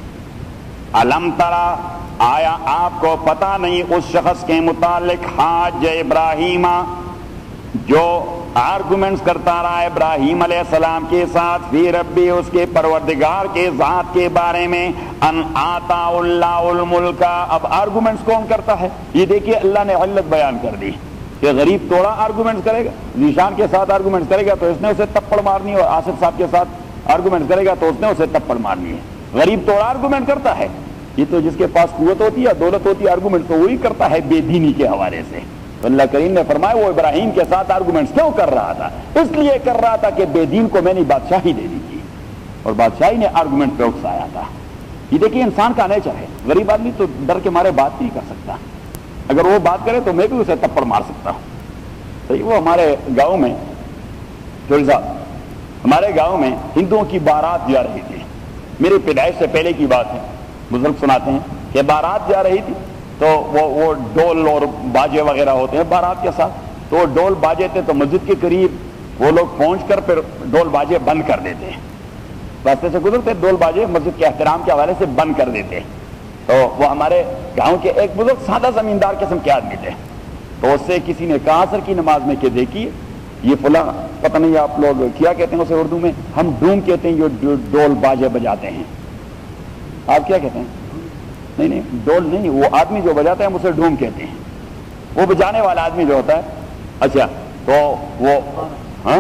الم ترا آیا آپ کو پتہ نہیں اس شخص کے متعلق حاج ابراہیم جو آرگومنٹس کرتا رہا ابراہیم علیہ السلام کے ساتھ فی ربی اس کے پروردگار کے ذات کے بارے میں ان آتا اللہ الملک. اب آرگومنٹس کون کرتا ہے؟ یہ دیکھیے اللہ نے علت بیان کر دی کہ غریب توڑا آرگومنٹس کرے گا, ذیشان کے ساتھ آرگومنٹس کرے گا تو اس نے اسے تپڑ مارنی ہے, اور آصف صاحب کے ساتھ آرگومنٹس کرے گا تو اس نے اسے تپڑ مارنی ہے. غریب توڑا آرگومنٹ کرتا ہے. یہ تو جس کے پاس قوت ہوتی ہے دولت ہوتی ہے آرگومنٹ تو وہی کرتا ہے بے دینی کے حوالے سے. اللہ کریم نے فرمایا وہ ابراہیم کے ساتھ آرگومنٹس کیوں کر رہا تھا؟ اس لیے کر رہا تھا کہ بے دین کو میں نے بادشاہی دے دی تھی اور بادشاہی نے آرگومنٹ پہ اکسایا تھا. یہ دیکھیے انسان کا نیچر ہے. غریب آدمی تو ڈر کے مارے بات نہیں کر سکتا, اگر وہ بات کرے تو میں بھی اسے تپڑ مار سکتا ہوں. صحیح. وہ ہمارے گاؤں میں جوڑی صاحب ہمارے گاؤں میں ہندوؤں کی بارات جا رہی تھی. میری پیدائش سے پہلے کی بات ہے, بزرگ سناتے ہیں کہ بارات جا رہی تھی تو وہ وہ ڈول اور باجے وغیرہ ہوتے ہیں بارات کے ساتھ, تو وہ ڈول باجے تھے تو مسجد کے قریب وہ لوگ پہنچ کر پھر ڈول باجے بند کر دیتے ہیں. راستے سے گزرتے ڈول باجے مسجد کے احترام کے حوالے سے بند کر دیتے. تو وہ ہمارے گاؤں کے ایک بزرگ سادہ زمیندار قسم کے آدمی تھے, تو اس سے کسی نے کہا عصر کی نماز میں کہ دیکھیے یہ فلاں پتہ نہیں آپ لوگ کیا کہتے ہیں اسے اردو میں, ہم ڈوم کہتے ہیں جو ڈول باجے بجاتے ہیں. آپ کیا کہتے ہیں؟ نہیں نہیں ڈول نہیں, وہ آدمی جو بجاتا ہے ہم اسے ڈوم کہتے ہیں. وہ بجانے والا آدمی جو ہوتا ہے. اچھا تو وہ ہاں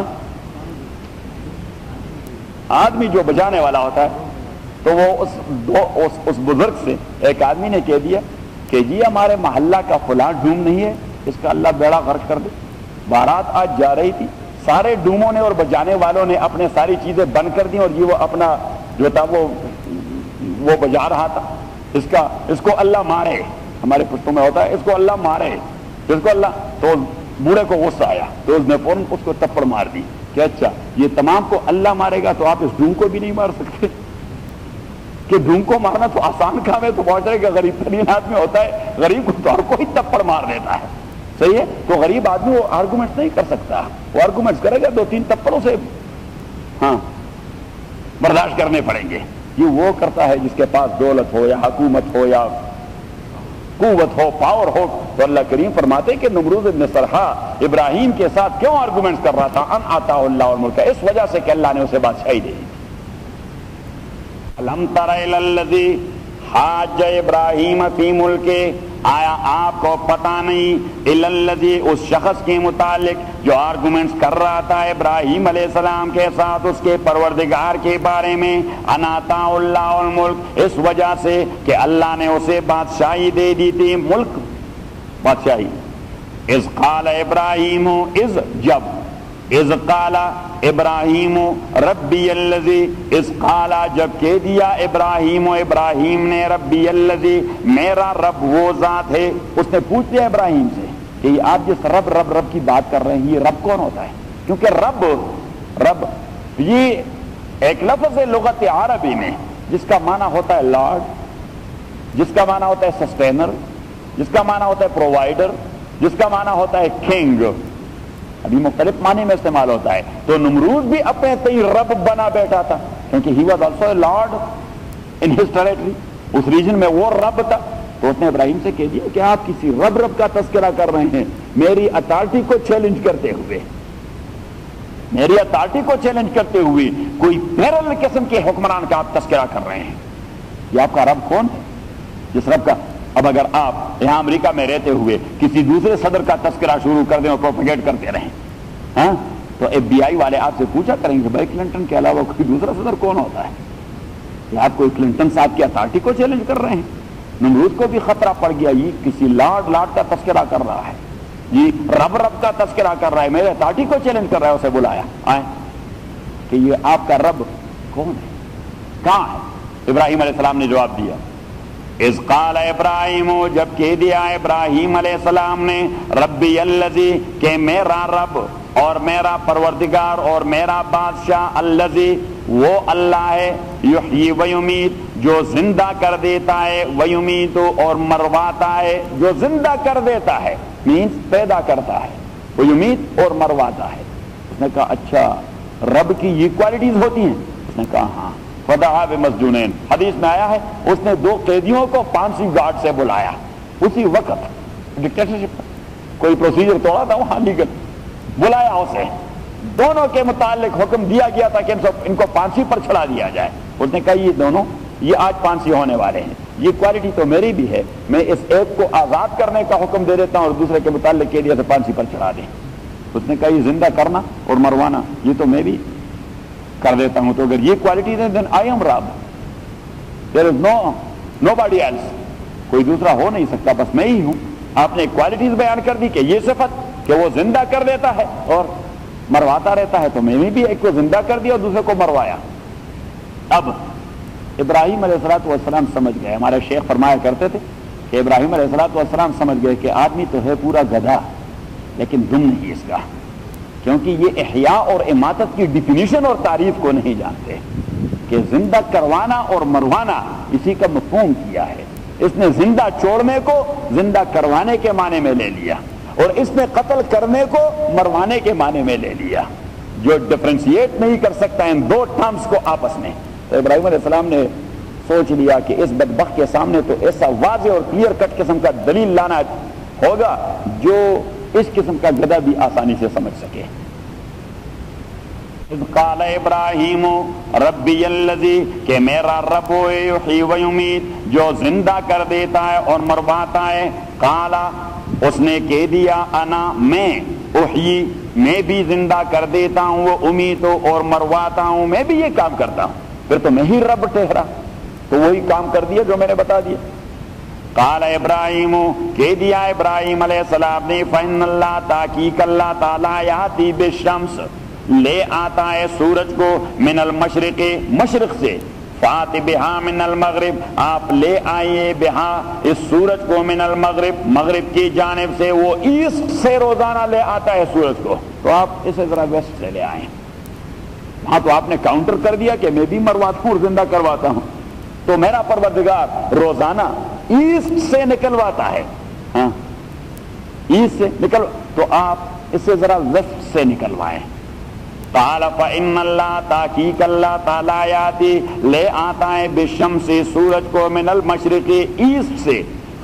آدمی جو بجانے والا ہوتا ہے تو وہ اس دو اس, اس بزرگ سے ایک آدمی نے کہہ دیا کہ جی ہمارے محلہ کا فلاں ڈوم نہیں ہے, اس کا اللہ بیڑا غرق کر دے. بارات آج جا رہی تھی, سارے ڈوموں نے اور بجانے والوں نے اپنے ساری چیزیں بند کر دی اور یہ وہ اپنا جو تھا وہ وہ بجا رہا تھا. اس کا اس کو اللہ مارے, ہمارے پشتوں میں ہوتا ہے اس کو اللہ مارے, اس کو اللہ. تو بوڑھے کو غصہ آیا تو اس نے فوراً اس کو تپڑ مار دی کہ اچھا یہ تمام کو اللہ مارے گا تو آپ اس ڈوم کو بھی نہیں مار سکتے کہ ڈوم کو مارنا تو آسان کام ہے. تو معاشرے کا غریب ترین آدمی ہوتا ہے, غریب کو تو ہر کوئی تپڑ مار دیتا ہے. صحیح ہے. تو غریب آدمی وہ آرگومنٹس نہیں کر سکتا, وہ آرگومنٹس کرے گا دو تین تپڑوں سے ہاں برداشت کرنے پڑیں گے. یہ وہ کرتا ہے جس کے پاس دولت ہو یا حکومت ہو یا قوت ہو، پاور ہو، تو اللہ کریم فرماتے کہ نمرود ابن سرحا ابراہیم کے ساتھ کیوں آرگومنٹس کر رہا تھا؟ ان آتا اللہ الملک، اس وجہ سے کہ اللہ نے اسے بادشاہی دے دی۔ الم تر الی الذی حاج ابراہیم فی ملکہ، آیا آپ کو پتہ نہیں الی الذی اس شخص کے متعلق جو آرگومنٹس کر رہا تھا ابراہیم علیہ السلام کے ساتھ اس کے پروردگار کے بارے میں، ان آتا اللہ الملک، اس وجہ سے کہ اللہ نے اسے بادشاہی دے دی تھی، ملک بادشاہی۔ اذ قال ابراہیم، اذ جب، اذ قال ابراہیم ربی الذی، اذ قال جب کہہ دیا ابراہیم ابراہیم نے ربی الذی میرا رب وہ ذات ہے۔ اس نے پوچھ لیا ابراہیم سے کہ یہ آپ جس رب رب رب کی بات کر رہے ہیں یہ رب کون ہوتا ہے؟ کیونکہ رب رب یہ ایک لفظ ہے لغت عربی میں جس کا معنی ہوتا ہے لارڈ، جس کا معنی ہوتا ہے سسٹینر، جس کا معنی ہوتا ہے پرووائڈر، جس کا معنی ہوتا ہے کنگ، ابھی مختلف معنی میں استعمال ہوتا ہے۔ تو نمرود بھی اپنے تئی رب بنا بیٹھا تھا کیونکہ he was also a lord in his territory, اس ریجن میں وہ رب تھا۔ تو اس نے ابراہیم سے کہہ دیا کہ آپ کسی رب رب کا تذکرہ کر رہے ہیں میری اتھارٹی کو چیلنج کرتے ہوئے، میری اتھارٹی کو چیلنج کرتے ہوئے کوئی پیرل قسم کے حکمران کا آپ تذکرہ کر رہے ہیں۔ یہ آپ کا رب کون ہے؟ جس رب کا اب اگر آپ یہاں امریکہ میں رہتے ہوئے کسی دوسرے صدر کا تذکرہ شروع کر دیں اور پروپیگیٹ کرتے رہیں، ہاں تو ایف بی آئی والے آپ سے پوچھا کریں گے بھائی کلنٹن کے علاوہ کوئی دوسرا صدر کون ہوتا ہے؟ کہ آپ کوئی کلنٹن صاحب کی اتھارٹی کو چیلنج کر رہے ہیں۔ نمرود کو بھی خطرہ پڑ گیا، یہ کسی لارڈ لارڈ کا تذکرہ کر رہا ہے، یہ رب رب کا تذکرہ کر رہا ہے، میرے اتھارٹی کو چیلنج کر رہا ہے۔ اسے بلایا آئے کہ یہ آپ کا رب کون ہے، کہاں ہے؟ ابراہیم علیہ السلام نے جواب دیا، اذ قال ابراہیم جب کہہ دیا ابراہیم علیہ السلام نے ربی الذی کہ میرا رب اور میرا پروردگار اور میرا بادشاہ الذی وہ اللہ ہے، یحیی و یمیت جو زندہ کر دیتا ہے، و یمیت اور مرواتا ہے، جو زندہ کر دیتا ہے مینس پیدا کرتا ہے، و یمیت اور مرواتا ہے۔ اس نے کہا اچھا رب کی یہ کوالٹیز ہوتی ہیں؟ اس نے کہا ہاں۔ فدعا بمسجونین، حدیث میں آیا ہے اس نے دو قیدیوں کو پانسی گارڈ سے بلایا اسی وقت، ڈکٹیٹرشپ کوئی پروسیجر توڑا تھا وہاں لیگل، بلایا اسے، دونوں کے متعلق حکم دیا گیا تھا کہ ان کو پانسی پر چڑھا دیا جائے۔ اس نے کہا یہ دونوں یہ آج پانسی ہونے والے ہیں، یہ کوالٹی تو میری بھی ہے، میں اس ایک کو آزاد کرنے کا حکم دے دیتا ہوں اور دوسرے کے متعلق کہہ دیا سے پانسی پر چڑھا دیں۔ اس نے کہا یہ زندہ کرنا اور مروانا یہ تو میں بھی کر دیتا ہوں، تو اگر یہ کوالٹی دیں دین آئی ایم رب، دیر از نو نو باڈی ایلس، کوئی دوسرا ہو نہیں سکتا، بس میں ہی ہوں۔ آپ نے کوالٹیز بیان کر دی کہ یہ صفت کہ وہ زندہ کر دیتا ہے اور مرواتا رہتا ہے، تو میں نے بھی ایک کو زندہ کر دیا اور دوسرے کو مروایا۔ اب ابراہیم علیہ الصلوۃ والسلام سمجھ گئے، ہمارے شیخ فرمایا کرتے تھے کہ ابراہیم علیہ الصلوۃ والسلام سمجھ گئے کہ آدمی تو ہے پورا گدھا لیکن دم نہیں اس کا، کیونکہ یہ احیاء اور اماتت کی ڈیفینیشن اور تعریف کو نہیں جانتے کہ زندہ کروانا اور مروانا اسی کا مفہوم کیا ہے۔ اس نے زندہ چھوڑنے کو زندہ کروانے کے معنی میں لے لیا اور اس نے قتل کرنے کو مروانے کے معنی میں لے لیا، جو ڈفرینشیٹ نہیں کر سکتا ان دو ٹرمز کو آپس میں۔ تو ابراہیم علیہ السلام نے سوچ لیا کہ اس بدبخت کے سامنے تو ایسا واضح اور کلیئر کٹ قسم کا دلیل لانا ہوگا جو اس قسم کا گدھا بھی آسانی سے سمجھ سکے۔ اذ قال ابراہیم ربی الذی کہ میرا رب یحیی و یمیت جو زندہ کر دیتا ہے اور مرواتا ہے، قال اس نے کہہ دیا انا میں، احیی میں بھی زندہ کر دیتا ہوں، وہ امیت اور مرواتا ہوں، میں بھی یہ کام کرتا ہوں، پھر تو میں ہی رب ٹھہرا، تو وہی کام کر دیا جو میں نے بتا دیا۔ قال ابراہیم کہہ دیا ابراہیم علیہ السلام نے فإن اللہ تحقیق اللہ تعالیٰ یاتی بالشمس لے آتا ہے سورج کو من المشرق مشرق سے، فات بہا من المغرب آپ لے آئیے بہا اس سورج کو من المغرب مغرب کی جانب سے، وہ ایسٹ سے روزانہ لے آتا ہے سورج کو، تو آپ اسے ذرا ویسٹ سے لے آئیں۔ ہاں تو آپ نے کاؤنٹر کر دیا کہ میں بھی مرواتا ہوں اور زندہ کرواتا ہوں، تو میرا پروردگار روزانہ ایسٹ سے نکلواتا ہے، ہاں ایسٹ سے نکل، تو آپ اسے ذرا ویسٹ سے نکلوائیں۔ قال فإن اللہ تحقیق اللہ تعالیٰ یاتی لے آتا ہے بالشمس سورج کو من المشرق ایسٹ سے،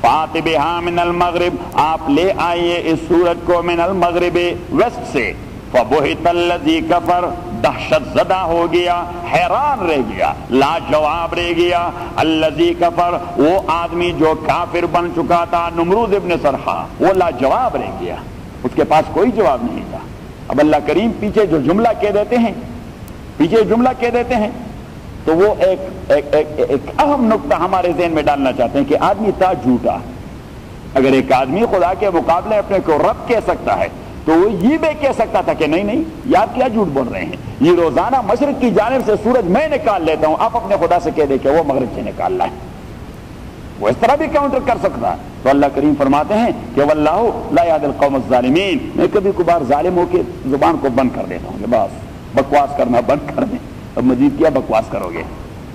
فاتبہا من المغرب، آپ لے آئیے اس سورج کو من المغرب ویسٹ سے، فبہت الذی کفر، دہشت زدہ ہو گیا، حیران رہ گیا، لاجواب رہ گیا، الذی کفر، وہ آدمی جو کافر بن چکا تھا، نمرود ابن سرحا، وہ لاجواب رہ گیا، اس کے پاس کوئی جواب نہیں تھا۔ اب اللہ کریم پیچھے جو جملہ کہہ دیتے ہیں پیچھے جملہ کہہ دیتے ہیں تو وہ ایک ایک, ایک, ایک اہم نقطہ ہمارے ذہن میں ڈالنا چاہتے ہیں کہ آدمی تھا جھوٹا۔ اگر ایک آدمی خدا کے مقابلے اپنے کو رب کہہ سکتا ہے تو وہ یہ بھی کہہ سکتا تھا کہ نہیں نہیں یہ آپ کیا جھوٹ بول رہے ہیں، یہ روزانہ مشرق کی جانب سے سورج میں نکال لیتا ہوں، آپ اپنے خدا سے کہہ دیں کہ وہ مغرب سے نکال رہا ہے، وہ اس طرح بھی کاؤنٹر کر سکتا ہے۔ تو اللہ کریم فرماتے ہیں کہ واللہ لا یہدی القوم الظالمین، میں کبھی کبھار ظالم ہو کے زبان کو بند کر دیتا ہوں کہ بس بکواس کرنا بند کر دیں، اب مزید کیا بکواس کرو گے۔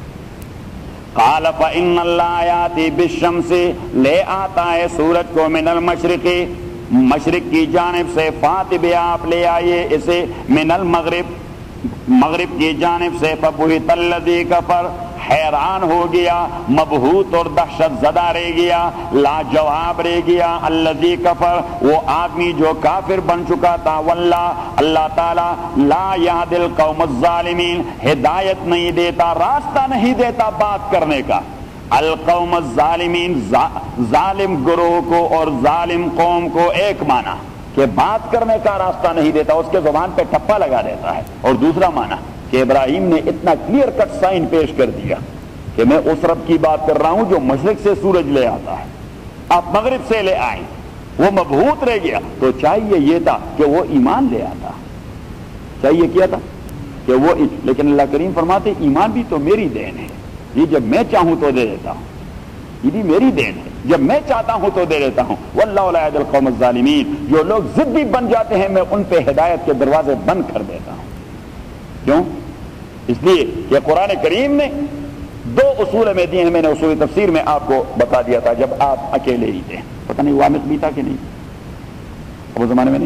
قال فإن اللہ یاتی بالشمس، لے آتا ہے سورج کو من المشرق، مشرق کی جانب سے، فاتبہ آپ لے آئیے اسے من المغرب، مغرب کی جانب سے، فبہت الذی کفر، حیران ہو گیا، مبہوت اور دہشت زدہ رہ گیا، لاجواب رہ گیا، الذی کفر، وہ آدمی جو کافر بن چکا تھا، واللہ، اللہ تعالی لا یہدی القوم الظالمین، ہدایت نہیں دیتا، راستہ نہیں دیتا بات کرنے کا، القوم الظالمین، ظالم گروہ کو اور ظالم قوم کو ایک معنی کہ بات کرنے کا راستہ نہیں دیتا، اس کے زبان پہ ٹھپا لگا دیتا ہے، اور دوسرا معنی کہ ابراہیم نے اتنا کلیئر کٹ سائن پیش کر دیا کہ میں اس رب کی بات کر رہا ہوں جو مشرق سے سورج لے آتا ہے، آپ مغرب سے لے آئیں، وہ مبہوت رہ گیا، تو چاہیے یہ تھا کہ وہ ایمان لے آتا، چاہیے کیا تھا کہ وہ، لیکن اللہ کریم فرماتے ایمان بھی تو میری دین ہے، یہ جب میں چاہوں تو دے دیتا ہوں، یہ بھی میری دین ہے، جب میں چاہتا ہوں تو دے دیتا ہوں۔ واللہ لا یہدی القوم الظالمین، جو لوگ ضدی بن جاتے ہیں میں ان پہ ہدایت کے دروازے بند کر دیتا ہوں۔ کیوں؟ اس لیے کہ قرآن کریم نے دو اصول میں دیے ہیں، میں نے اصول تفسیر میں آپ کو بتا دیا تھا جب آپ اکیلے ہی تھے، پتہ نہیں وامق بھی تھا کہ نہیں، وہ زمانے میں نہیں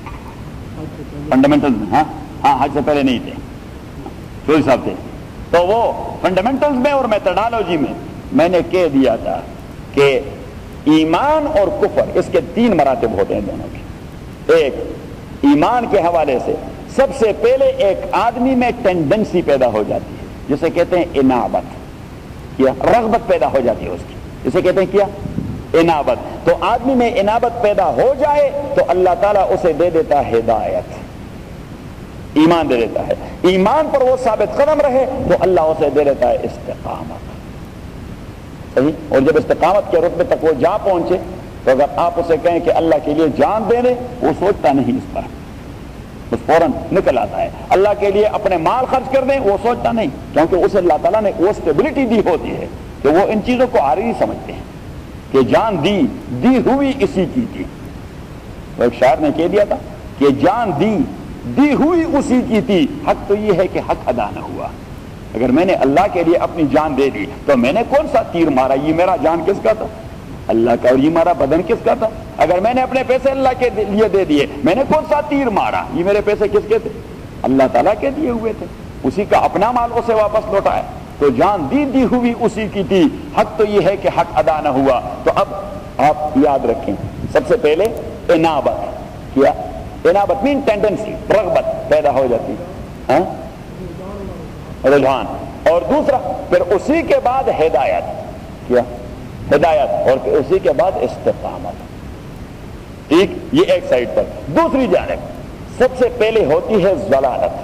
تھے، فنڈامنٹل، ہاں ہاں حج سے پہلے نہیں تھے، چوہدری صاحب تھے، تو وہ فنڈامنٹلز میں اور میتھڈالوجی میں میں نے کہہ دیا تھا کہ ایمان اور کفر اس کے تین مراتب ہوتے ہیں دونوں کے۔ ایک ایمان کے حوالے سے سب سے پہلے ایک آدمی میں ٹینڈنسی پیدا ہو جاتی ہے جسے کہتے ہیں انابت، کیا رغبت پیدا ہو جاتی ہے اس کی، جسے کہتے ہیں کیا انابت، تو آدمی میں انابت پیدا ہو جائے تو اللہ تعالیٰ اسے دے دیتا ہے ہدایت، ایمان دے دیتا ہے، ایمان پر وہ ثابت قدم رہے تو اللہ اسے دے دیتا ہے استقامت، صحیح، اور جب استقامت کے رتبے تک وہ جا پہنچے تو اگر آپ اسے کہیں کہ اللہ کے لیے جان دے دے، وہ سوچتا نہیں اس پر، بس فوراً نکل آتا ہے، اللہ کے لیے اپنے مال خرچ کر دیں وہ سوچتا نہیں، کیونکہ اسے اللہ تعالیٰ نے وہ اسٹیبلٹی دی ہوتی ہے کہ وہ ان چیزوں کو عارضی سمجھتے ہیں کہ جان دی دی ہوئی اسی کی تھی، وہ ایک شاعر نے کہہ دیا تھا کہ جان دی دی ہوئی اسی کی تھی، حق تو یہ ہے کہ حق ادا نہ ہوا، اگر میں نے اللہ کے لیے اپنی جان دے دی تو میں نے کون سا تیر مارا، یہ میرا جان کس کا تھا، اللہ کا، اور یہ ہمارا بدن کس کا تھا، اگر میں نے اپنے پیسے اللہ کے لیے دے دیے میں نے کون سا تیر مارا، یہ میرے پیسے کس کے تھے، اللہ تعالیٰ کے دیے ہوئے تھے، اسی کا اپنا مال اسے واپس لوٹایا، تو جان دی دی ہوئی اسی کی تھی، حق تو یہ ہے کہ حق ادا نہ ہوا۔ تو اب آپ یاد رکھیں سب سے پہلے انابت، کیا انابت مین ٹینڈنسی، رغبت پیدا ہو جاتی ہے، رجحان، اور دوسرا پھر اسی کے بعد ہدایت، کیا ہدایت، اور پھر اسی کے بعد استقامت، ٹھیک، یہ ایک سائڈ پر۔ دوسری جانب سب سے پہلے ہوتی ہے ضلالت،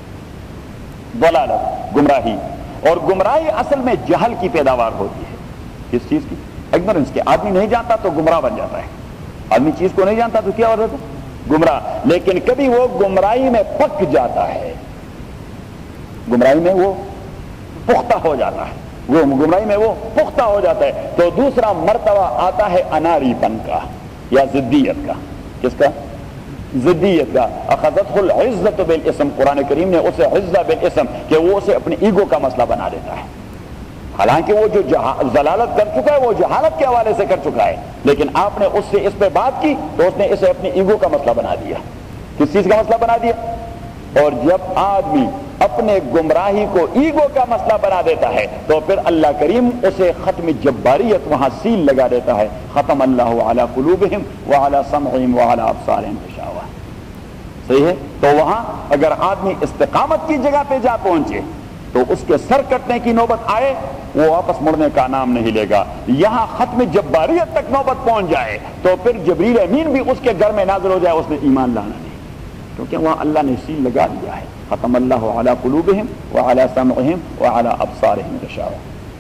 ضلالت گمراہی، اور گمراہی اصل میں جہل کی پیداوار ہوتی ہے، کس چیز کی، اگنورنس کی، آدمی نہیں جانتا تو گمراہ بن جاتا ہے، آدمی چیز کو نہیں جانتا تو کیا ہو جاتا ہے گمراہ، لیکن کبھی وہ گمراہی میں پک جاتا ہے، گمراہی میں وہ پختہ ہو جاتا ہے، وہ گمراہی میں وہ پختہ ہو جاتا ہے، تو دوسرا مرتبہ آتا ہے اناری پن کا یا ضدیت کا، کس کا، ضدیت کا، اخذتہ العزت بالاسم، قرآن کریم نے اسے عزت بالاسم کہ وہ اسے اپنی ایگو کا مسئلہ بنا دیتا ہے، حالانکہ وہ جو ضلالت کر چکا ہے وہ جہالت کے حوالے سے کر چکا ہے، لیکن آپ نے اس سے اس پہ بات کی تو اس نے اسے اپنی ایگو کا مسئلہ بنا دیا، کس چیز کا مسئلہ بنا دیا، اور جب آدمی اپنے گمراہی کو ایگو کا مسئلہ بنا دیتا ہے تو پھر اللہ کریم اسے ختم جباریت وہاں سیل لگا دیتا ہے، ختم اللہ علی قلوبہم وعلی سمعہم وعلی ابصارہم غشاوہ. صحیح ہے؟ تو وہاں اگر آدمی استقامت کی جگہ پہ جا پہنچے تو اس کے سر کٹنے کی نوبت آئے وہ واپس مڑنے کا نام نہیں لے گا. یہاں ختم جباریت تک نوبت پہنچ جائے تو پھر جبریل امین بھی اس کے گھر میں نازل ہو جائے، اس نے ایمان لانا نہیں، کیونکہ وہاں اللہ نے سیل لگا دیا ہے، ختم اللہ علی قلوبہم وعلی سمعہم وعلی ابصارہم غشاوہ.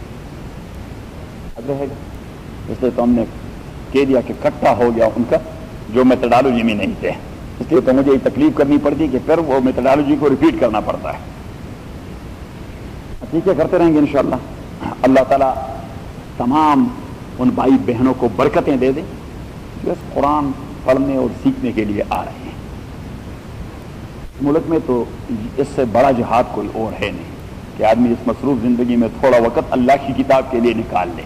اب رہے گا اس لیے تو ہم نے کہہ دیا کہ کٹھا ہو گیا ان کا جو میتھڈالوجی میں نہیں تھے، اس لیے تو مجھے یہ تکلیف کرنی پڑتی کہ پھر وہ میتھڈالوجی کو ریپیٹ کرنا پڑتا ہے. ٹھیک ہے، کرتے رہیں گے انشاءاللہ. اللہ تعالیٰ تمام ان بھائی بہنوں کو برکتیں دے دیں جو اس قرآن پڑھنے اور سیکھنے کے لیے آ رہے ہیں. ملک میں تو اس سے بڑا جہاد کوئی اور ہے نہیں کہ آدمی اس مصروف زندگی میں تھوڑا وقت اللہ کی کتاب کے لیے نکال لے.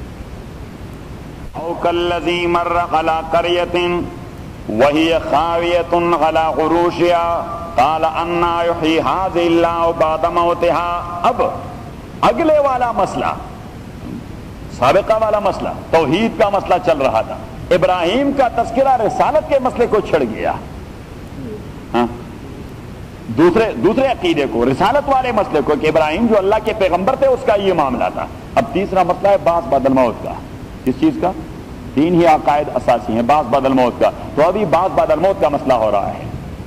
او کالذی مر علی قریۃ وہی خاویۃ علی عروشها قال انا یحیی ھذہ اللہ بعد موتها. اب اگلے والا مسئلہ، سابقہ والا مسئلہ توحید کا مسئلہ چل رہا تھا، ابراہیم کا تذکرہ رسالت کے مسئلے کو چھڑ گیا. ہاں دوسرے دوسرے عقیدے کو، رسالت والے مسئلے کو کہ ابراہیم جو اللہ کے پیغمبر تھے اس کا یہ معاملہ تھا. اب تیسرا مسئلہ ہے بعث بعد الموت کا. کس چیز کا؟ تین ہی عقائد اساسی ہیں، بعث بعد الموت کا. تو ابھی بعث بعد الموت کا مسئلہ ہو رہا ہے.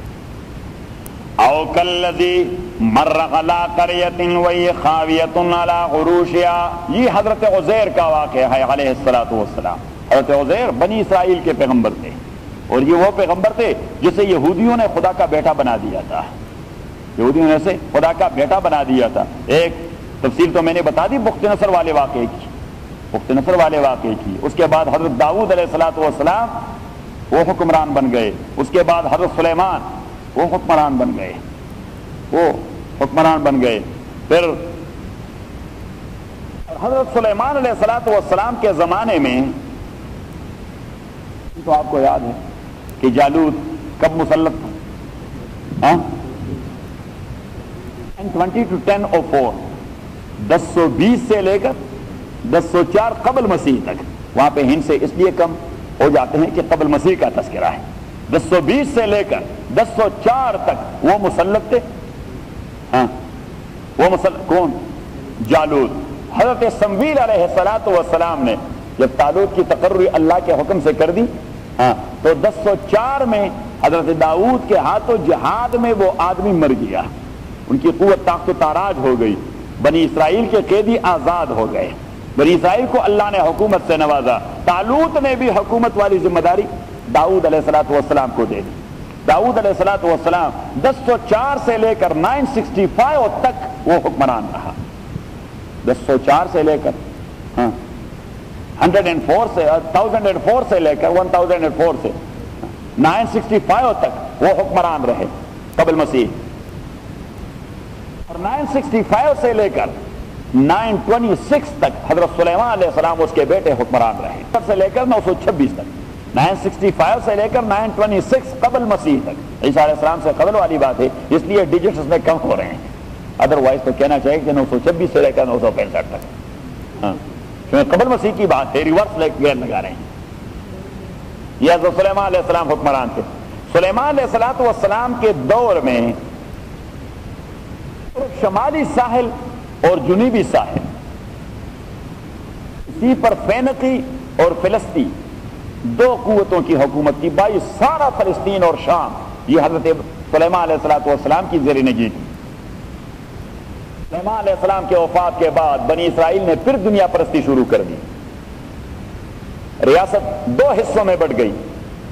او کالذی مر علی قریۃ وہی خاویۃ علی عروشها، یہ حضرت عزیر کا واقعہ ہے علیہ الصلوۃ والسلام. حضرت عزیر بنی اسرائیل کے پیغمبر تھے اور یہ وہ پیغمبر تھے جسے یہودیوں نے خدا کا بیٹا بنا دیا تھا. یہودیوں نے اسے خدا کا بیٹا بنا دیا تھا. ایک تفصیل تو میں نے بتا دی بخت نصر والے واقعے کی، بخت نصر والے واقعے کی. اس کے بعد حضرت داؤد علیہ الصلوۃ والسلام وہ حکمران بن گئے. اس کے بعد حضرت سلیمان وہ حکمران بن گئے وہ حکمران بن گئے پھر حضرت سلیمان علیہ الصلوۃ والسلام کے زمانے میں تو آپ کو یاد ہے کہ جالوت کب مسلط تھا؟ ہاں twenty two ten o four دس سو بیس سے لے کر دس سو چار قبل مسیح تک. وہاں پہ ہند سے اس لیے کم ہو جاتے ہیں کہ قبل مسیح کا تذکرہ ہے. دس سو بیس سے لے کر دس سو چار تک وہ مسلط تھے. ہاں وہ مسلط کون؟ جالوت. حضرت سمویل علیہ الصلوۃ والسلام نے جب طالوت کی تقرری اللہ کے حکم سے کر دی ہاں تو دس سو چار میں حضرت داؤد کے ہاتھوں جہاد میں وہ آدمی مر گیا. ان کی قوت طاقت و تاراج ہو گئی. بنی اسرائیل کے قیدی آزاد ہو گئے. بنی اسرائیل کو اللہ نے حکومت سے نوازا. طالوت نے بھی حکومت والی ذمہ داری داؤد علیہ الصلوۃ والسلام کو دے دی. داؤد علیہ الصلوۃ والسلام دس سو چار سے لے کر نائن سکسٹی فائیو تک وہ حکمران رہا. دس سو چار سے لے کر ہاں ہنڈریڈ اینڈ فور سے تھاؤزینڈ اینڈ فور سے لے کر ون تھاؤزینڈ اینڈ فور سے نائن سکسٹی فائیو تک وہ حکمران رہے قبل مسیح. اور نائن سکسٹی فائیو سے لے کر نائن ٹوینٹی سکس تک حضرت سلیمان علیہ السلام اس کے بیٹے حکمران رہے. سے لے کر نو سو چھبیس تک نائن سکسٹی فائیو سے لے کر نائن ٹوینٹی سکس قبل مسیح تک. عیسیٰ علیہ السلام سے قبل والی بات ہے اس لیے ڈیجٹس اس میں کم ہو رہے ہیں. ادروائز تو کہنا چاہیے کہ نو سو چھبیس سے لے کر نو سو پینسٹھ تک ہاں قبل مسیح کی بات ہے. ریورس گیئر لگا رہے ہیں. یہ حضرت سلیمان علیہ السلام حکمران تھے. سلیمان علیہ الصلوۃ والسلام کے دور میں شمالی ساحل اور جنوبی ساحل اسی پر فینقی اور فلسطین دو قوتوں کی حکومت کی. بائی سارا فلسطین اور شام یہ حضرت سلیمان علیہ الصلوۃ والسلام کی زیر نگی تھی. سلیمان علیہ السلام کے وفات کے بعد بنی اسرائیل نے پھر دنیا پرستی شروع کر دی. ریاست دو حصوں میں بٹ گئی.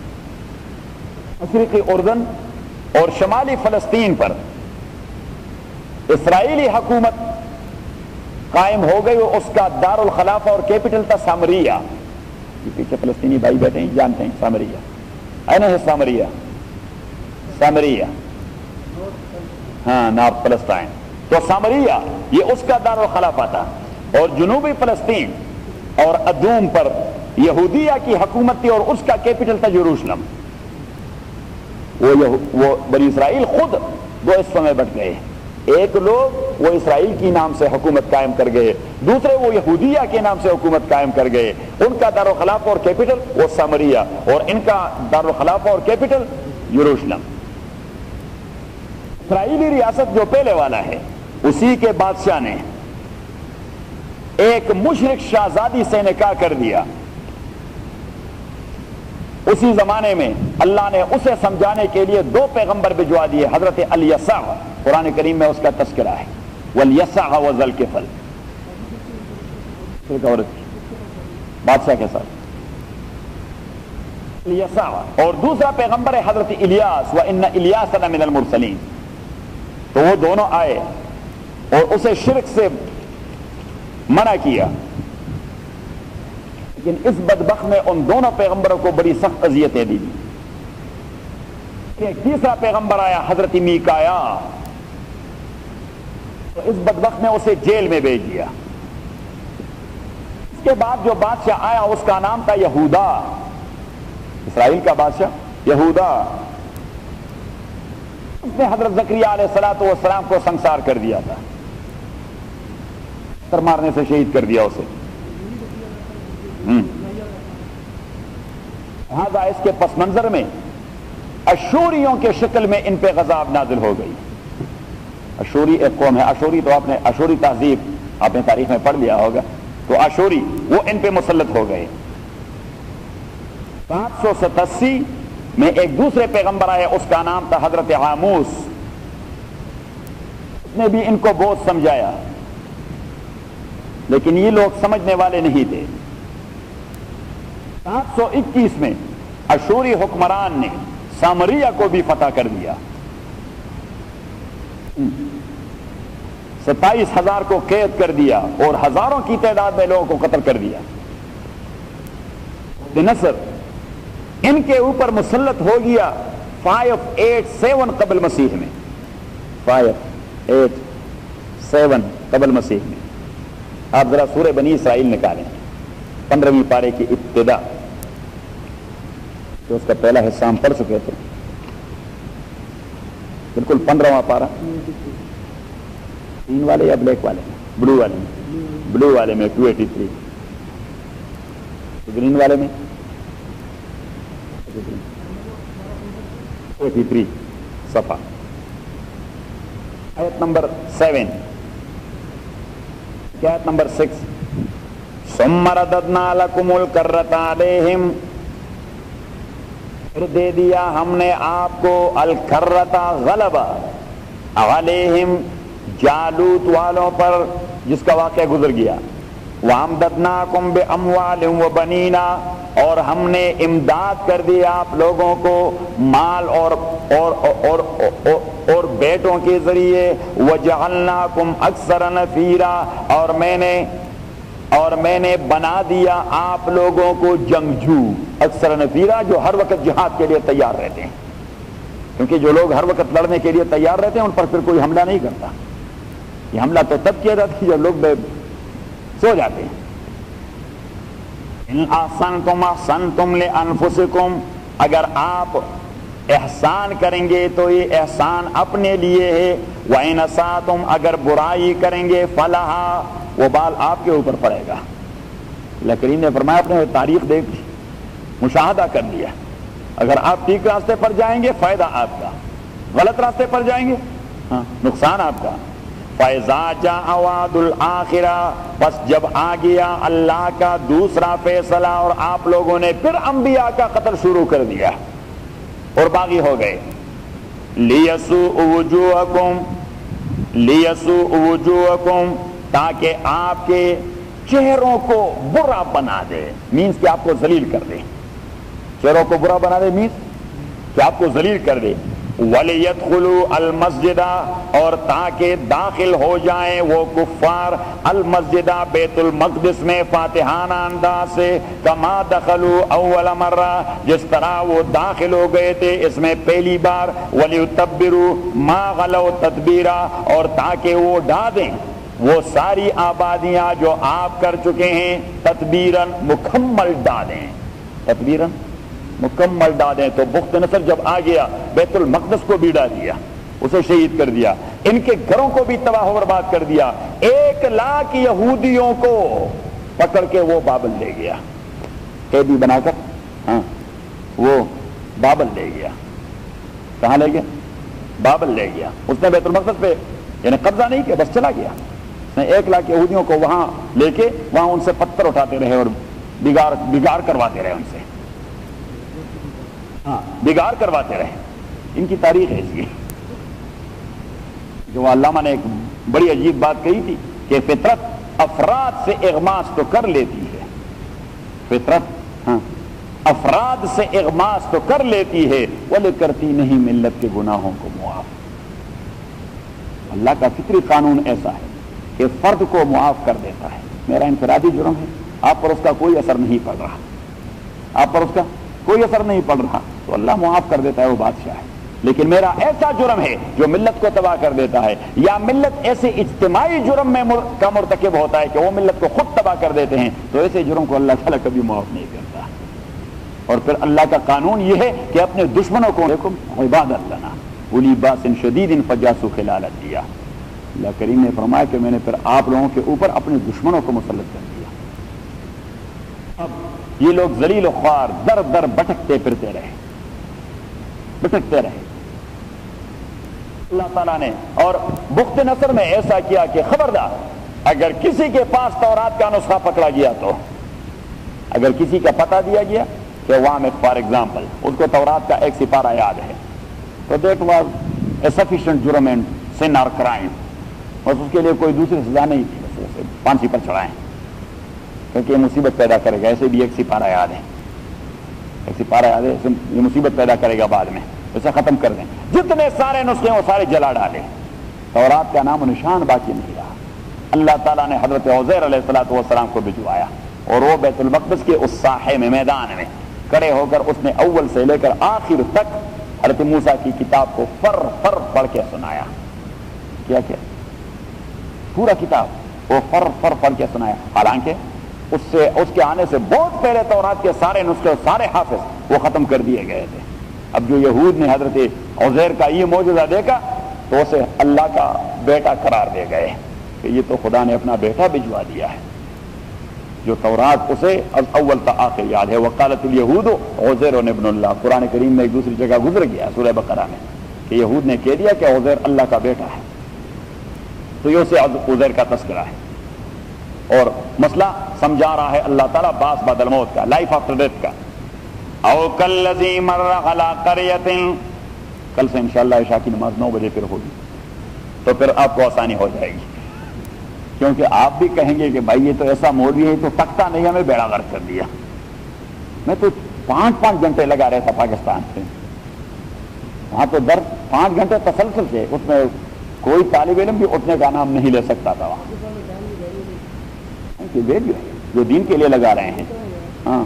مشرقی اردن اور شمالی فلسطین پر اسرائیلی حکومت قائم ہو گئی. اس کا دار الخلافہ اور کیپٹل تھا سامریہ. یہ پیچھے فلسطینی بھائی بیٹھے ہیں جانتے ہیں سامریہ ہے نا. سامریہ سامریہ ہاں نارتھ فلسطین. تو سامریہ یہ اس کا دار الخلافہ تھا اور جنوبی فلسطین اور ادوم پر یہودیہ کی حکومت تھی اور اس کا کیپٹل تھا یروشلم. وہ وہ بنی اسرائیل خود دو حصوں میں بٹ گئے. ایک لوگ وہ اسرائیل کی نام سے حکومت قائم کر گئے، دوسرے وہ یہودیہ کے نام سے حکومت قائم کر گئے، ان کا دارالخلافہ اور کیپٹل وہ سامریہ اور ان کا دارالخلافہ اور کیپٹل یروشلم۔ اسرائیلی ریاست جو پہلے والا ہے اسی کے بادشاہ نے ایک مشرک شہزادی سے نکاح کر دیا۔ اسی زمانے میں اللہ نے اسے سمجھانے کے لیے دو پیغمبر بھجوا دیے، حضرت الیسع، قرآن کریم میں اس کا تذکرہ ہے، والیسع وذوالکفل، ایک عورت بادشاہ کے ساتھ الیسع، اور دوسرا پیغمبر ہے حضرت الیاس، وان الیاس لمن المرسلین۔ تو وہ دونوں آئے اور اسے شرک سے منع کیا، لیکن اس بدبخت نے ان دونوں پیغمبروں کو بڑی سخت اذیتیں دی۔ ایک تیسرا پیغمبر آیا حضرت میکایا، تو اس بدبخت نے اسے جیل میں بھیج دیا۔ اس کے بعد جو بادشاہ آیا اس کا نام تھا یہودا، اسرائیل کا بادشاہ یہودا، اس نے حضرت زکریا علیہ الصلوۃ والسلام کو سنسار کر دیا تھا، پتھر مارنے سے شہید کر دیا اسے۔ لہذا اس کے پس منظر میں اشوریوں کے شکل میں ان پہ غضب نازل ہو گئی۔ اشوری ایک قوم ہے، اشوری تو آپ نے اشوری تہذیب آپ نے تاریخ میں پڑھ لیا ہوگا، تو اشوری وہ ان پہ مسلط ہو گئے۔ سات سو ستاسی میں ایک دوسرے پیغمبر آئے، اس کا نام تھا حضرت عاموس، اس نے بھی ان کو بہت سمجھایا، لیکن یہ لوگ سمجھنے والے نہیں تھے۔ سات سو اکیس میں اشوری حکمران نے سامریہ کو بھی فتح کر دیا، ستائیس ہزار کو قید کر دیا اور ہزاروں کی تعداد میں لوگوں کو قتل کر دیا۔ نصر ان کے اوپر مسلط ہو گیا فائیو ایٹ سیون قبل مسیح میں، فائیو ایٹ سیون قبل مسیح میں۔ آپ ذرا سورہ بنی اسرائیل نکالیں، پندرہویں پارے کی ابتدا، تو اس کا پہلا حصہ ہم پڑھ چکے تھے، بالکل پندرہواں پارہ، تین والے یا بلیک والے میں، بلو والے میں، بلو والے میں ٹو ایٹی تھری، گرین والے میں ایٹی تھری صفحہ، آیت نمبر سیون، کیا آیت نمبر سکس، ثم رددنا لکم الکرۃ علیہم، پھر دے دیا ہم نے آپ کو الکرۃ غلبہ، علیہم جالوت والوں پر، جس کا واقعہ گزر گیا، وَأَمْدَدْنَاكُمْ بِأَمْوَالٍ وَبَنِينَ، اور ہم نے امداد کر دی آپ لوگوں کو مال اور اور اور اور, اور بیٹوں کے ذریعے، وَجَعَلْنَاكُمْ أَكْثَرَ نَفِيرًا، اور میں نے اور میں نے بنا دیا آپ لوگوں کو جنگجو، اکثر نفیرہ، جو ہر وقت جہاد کے لیے تیار رہتے ہیں، کیونکہ جو لوگ ہر وقت لڑنے کے لیے تیار رہتے ہیں ان پر پھر کوئی حملہ نہیں کرتا۔ یہ حملہ تو تب کیا جاتا ہے جب لوگ سو جاتے ہیں۔ ان احسنتم احسنتم لانفسکم، اگر آپ احسان کریں گے تو یہ احسان اپنے لیے ہے، وَإِنْ أَسَأْتُمْ، اگر برائی کریں گے فَلَهَا، وہ بال آپ کے اوپر پڑے گا۔ اللہ کریم نے فرمایا، اپنے تاریخ دیکھ لی، مشاہدہ کر لیا، اگر آپ ٹھیک راستے پر جائیں گے فائدہ آپ کا، غلط راستے پر جائیں گے ہاں نقصان آپ کا۔ فَإِذَا جَاءَ وَعْدُ الْآخِرَةِ، بس جب آ گیا اللہ کا دوسرا فیصلہ اور آپ لوگوں نے پھر انبیاء کا قتل شروع کر دیا اور باغی ہو گئے، لِيَسُوءُ وُجُوهَكُمْ لِيَسُوءُ وُجُوهَكُمْ، تاکہ آپ کے چہروں کو برا بنا دے، مینس کہ آپ کو ذلیل کر دے، چہروں کو برا بنا دے مینس کہ آپ کو ذلیل کر دے، وَلِيَدْخُلُوا الْمَسْجِدَ، اور تاکہ داخل ہو جائیں وہ کفار المسجدہ بیت المقدس میں فاتحانہ انداز سے، کما دخلوا اول مرہ، جس طرح وہ داخل ہو گئے تھے اس میں پہلی بار، وَلِيُتَبِّرُوا مَا غَلَوْا تَتْبِيرًا، اور تاکہ وہ ڈھا دیں وہ ساری آبادیاں جو آپ کر چکے ہیں، تدبیراً مکمل ڈھا دیں، تدبیراً مکمل ڈا دیں۔ تو بخت نصر جب آ گیا بیت المقدس کو بھی ڈا دیا، اسے شہید کر دیا، ان کے گھروں کو بھی تباہ و برباد کر دیا. ایک لاکھ یہودیوں کو پکڑ کے وہ بابل لے گیا, قیدی بنا کر. ہاں وہ بابل لے گیا. کہاں لے گیا؟ بابل لے گیا. اس نے بیت المقدس پہ یعنی قبضہ نہیں کیا, بس چلا گیا. اس نے ایک لاکھ یہودیوں کو وہاں لے کے وہاں ان سے پتھر اٹھاتے رہے اور بگاڑ بگاڑ کرواتے رہے ان سے. ہاں بگاڑ کرواتے رہے. ان کی تاریخ ہے اس کی. جو علامہ نے ایک بڑی عجیب بات کہی تھی کہ فطرت افراد سے اغماس تو کر لیتی ہے. فطرت ہاں افراد سے اغماس تو کر لیتی ہے ولی کرتی نہیں ملت کے گناہوں کو معاف. اللہ کا فطری قانون ایسا ہے کہ فرد کو معاف کر دیتا ہے. میرا انفرادی جرم ہے, آپ پر اس کا کوئی اثر نہیں پڑ رہا, آپ پر اس کا کوئی اثر نہیں پڑ رہا تو اللہ معاف کر دیتا ہے, وہ بادشاہ ہے. لیکن میرا ایسا جرم ہے جو ملت کو تباہ کر دیتا ہے, یا ملت ایسے اجتماعی جرم میں مر... کا مرتکب ہوتا ہے کہ وہ ملت کو خود تباہ کر دیتے ہیں, تو ایسے جرم کو اللہ تعالیٰ کبھی معاف نہیں کرتا. اور پھر اللہ کا قانون یہ ہے کہ اپنے دشمنوں کو دیکھو عبادت لنا اولی باس شدید فجاسو خلال دیا. اللہ کریم نے فرمایا کہ میں نے پھر آپ لوگوں کے اوپر اپنے دشمنوں کو مسلط کر دیا. اب یہ لوگ ذلیل و خوار در در بھٹکتے پھرتے رہے بھٹکتے رہے. اللہ تعالیٰ نے اور بخت نصر میں ایسا کیا کہ خبردار اگر کسی کے پاس تورات کا نسخہ پکڑا گیا, تو اگر کسی کا پتہ دیا گیا کہ وہاں میں فار ایگزامپل اس کو تورات کا ایک سپارہ یاد ہے, تو دیٹ واز اے سفیشینٹ جرم اینڈ سن اور کرائم, بس اس کے لیے کوئی دوسری سزا نہیں تھی, بس اسے پھانسی پر چڑھائیں کیونکہ یہ مصیبت پیدا کرے گا. ایسے بھی ایک سپارہ یاد ہے, ایک سپارہ یاد ہے, یہ مصیبت پیدا کرے گا بعد میں, اسے ختم کر دیں. جتنے سارے نسخے وہ سارے جلا ڈالے, تورات کا نام و نشان باقی نہیں رہا. اللہ تعالیٰ نے حضرت عزیر علیہ الصلوۃ والسلام کو بھجوایا اور وہ بیت المقدس کے اس ساحے میں میدان میں کھڑے ہو کر اس نے اول سے لے کر آخر تک حضرت موسیٰ کی کتاب کو فر فر پڑھ کے سنایا. کیا کیا پورا کتاب وہ فر فر پڑھ کے سنایا. حالانکہ اس سے اس کے آنے سے بہت پہلے تورات کے سارے نسخے سارے حافظ وہ ختم کر دیے گئے تھے. اب جو یہود نے حضرت عزیر کا یہ معجزہ دیکھا تو اسے اللہ کا بیٹا قرار دے گئے کہ یہ تو خدا نے اپنا بیٹا بھجوا دیا ہے. جو تورات اسے از اول تا آخر یاد ہے. وقالت الیہود عزیر ابن اللہ, قرآن کریم میں ایک دوسری جگہ گزر گیا سورہ بقرہ میں کہ یہود نے کہہ دیا کہ عزیر اللہ کا بیٹا ہے. تو یہ اسے عزیر کا تذکرہ ہے اور مسئلہ سمجھا رہا ہے اللہ تعالیٰ باس بعد الموت کا, لائف آفٹر ڈیتھ کا. او کالذی مر علی قریۃ, کل سے انشاءاللہ عشاء کی نماز نو بجے پھر ہوگی تو پھر آپ کو آسانی ہو جائے گی, کیونکہ آپ بھی کہیں گے کہ بھائی یہ تو ایسا مولوی ہے تو تختہ نہیں ہمیں بیڑا غرق کر دیا. میں تو پانچ پانچ گھنٹے لگا رہا تھا پاکستان سے, وہاں تو در پانچ گھنٹے تسلسل سے, اس میں کوئی طالب علم بھی اٹھنے کا نام نہیں لے سکتا تھا. وہاں جو دین کے لیے لگا رہے ہیں. ہاں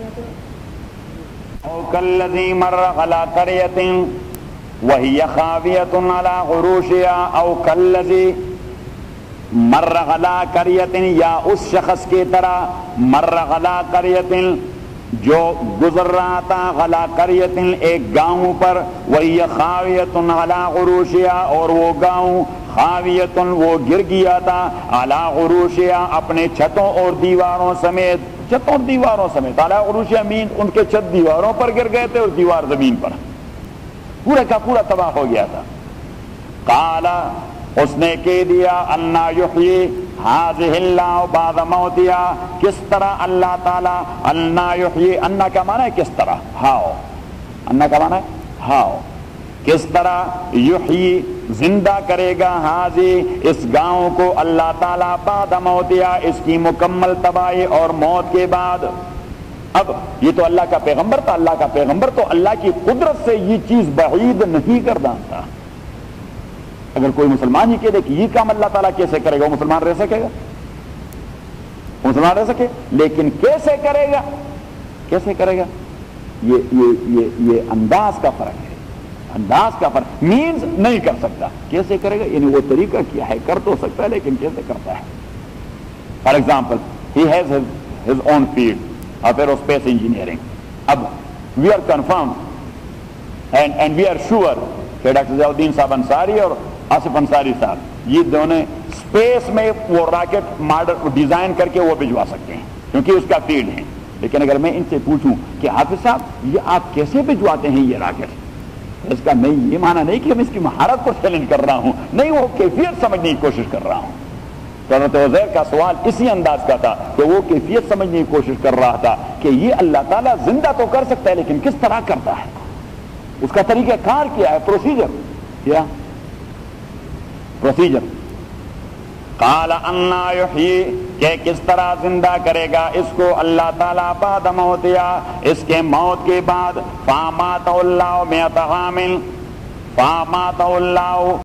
او کالذی مر علی قریۃ وہی خاویۃ علی عروشها, او کالذی مر علی قریۃ, یا اس شخص کی طرح مر علی قریۃ جو گزر رہا تھا علی قریۃ ایک گاؤں پر, وہی خاویۃ علی عروشها, اور وہ گاؤں خاویۃ وہ گر گیا تھا علی عروشها اپنے چھتوں اور دیواروں سمیت, چھتوں اور دیواروں سمیت. علی عروشها مین ان کے چھت دیواروں پر گر گئے تھے اور دیوار زمین پر, پورا کا پورا تباہ ہو گیا تھا. قال اس نے کہہ دیا انا یحیی ھذہ اللہ بعد موتها, کس طرح اللہ تعالی انا یحیی, انا کا معنی ہے کس طرح, ہاؤ, انا کا معنی ہے ہاؤ, کس طرح یحیی زندہ کرے گا ھذہ اس گاؤں کو اللہ تعالی بعد موتها اس کی مکمل تباہی اور موت کے بعد. اب یہ تو اللہ کا پیغمبر تھا, اللہ کا پیغمبر تو اللہ کی قدرت سے یہ چیز بعید نہیں کر جانتا. اگر کوئی مسلمان یہ کہہ دے کہ یہ کام اللہ تعالیٰ کیسے کرے گا, وہ مسلمان رہ سکے گا؟ وہ مسلمان رہ سکے, لیکن کیسے کرے گا, کیسے کرے گا, یہ یہ یہ یہ انداز کا فرق ہے. انداز کا فرق مینز نہیں کر سکتا, کیسے کرے گا یعنی وہ طریقہ کیا ہے, کر تو سکتا ہے لیکن کیسے کرتا ہے. For example he has his own field of aerospace engineering. اب we are confirm and and we are sure کہ ڈاکٹر ضیاء الدین صاحب انصاری اور آصف انصاری صاحب، یہ دونوں اسپیس میں وہ راکٹ ماڈل ڈیزائن کر کے وہ بھجوا سکتے ہیں کیونکہ اس کا فیلڈ ہے. لیکن اگر میں ان سے پوچھوں کہ حافظ صاحب یہ آپ کیسے بھجواتے ہیں یہ راکٹ، اس کا میں یہ معنی نہیں کہ میں اس کی مہارت کو چیلنج کر رہا ہوں، نہیں، وہ کیفیت سمجھنے کی کوشش کر رہا ہوں. تو حضرت عزیر کا سوال اسی انداز کا تھا کہ وہ کیفیت سمجھنے کی کوشش کر رہا تھا کہ یہ اللہ تعالیٰ زندہ تو کر سکتا ہے لیکن کس طرح کرتا ہے، اس کا طریقہ کار کیا ہے، پروسیجر کیا پروسیجر قال انا یحیی، کہ کس طرح زندہ کرے گا اس کو اللہ تعالیٰ بعد موتیا، اس کے موت کے بعد. فاماتہ اللہ مئۃ عام، فاماتہ اللہ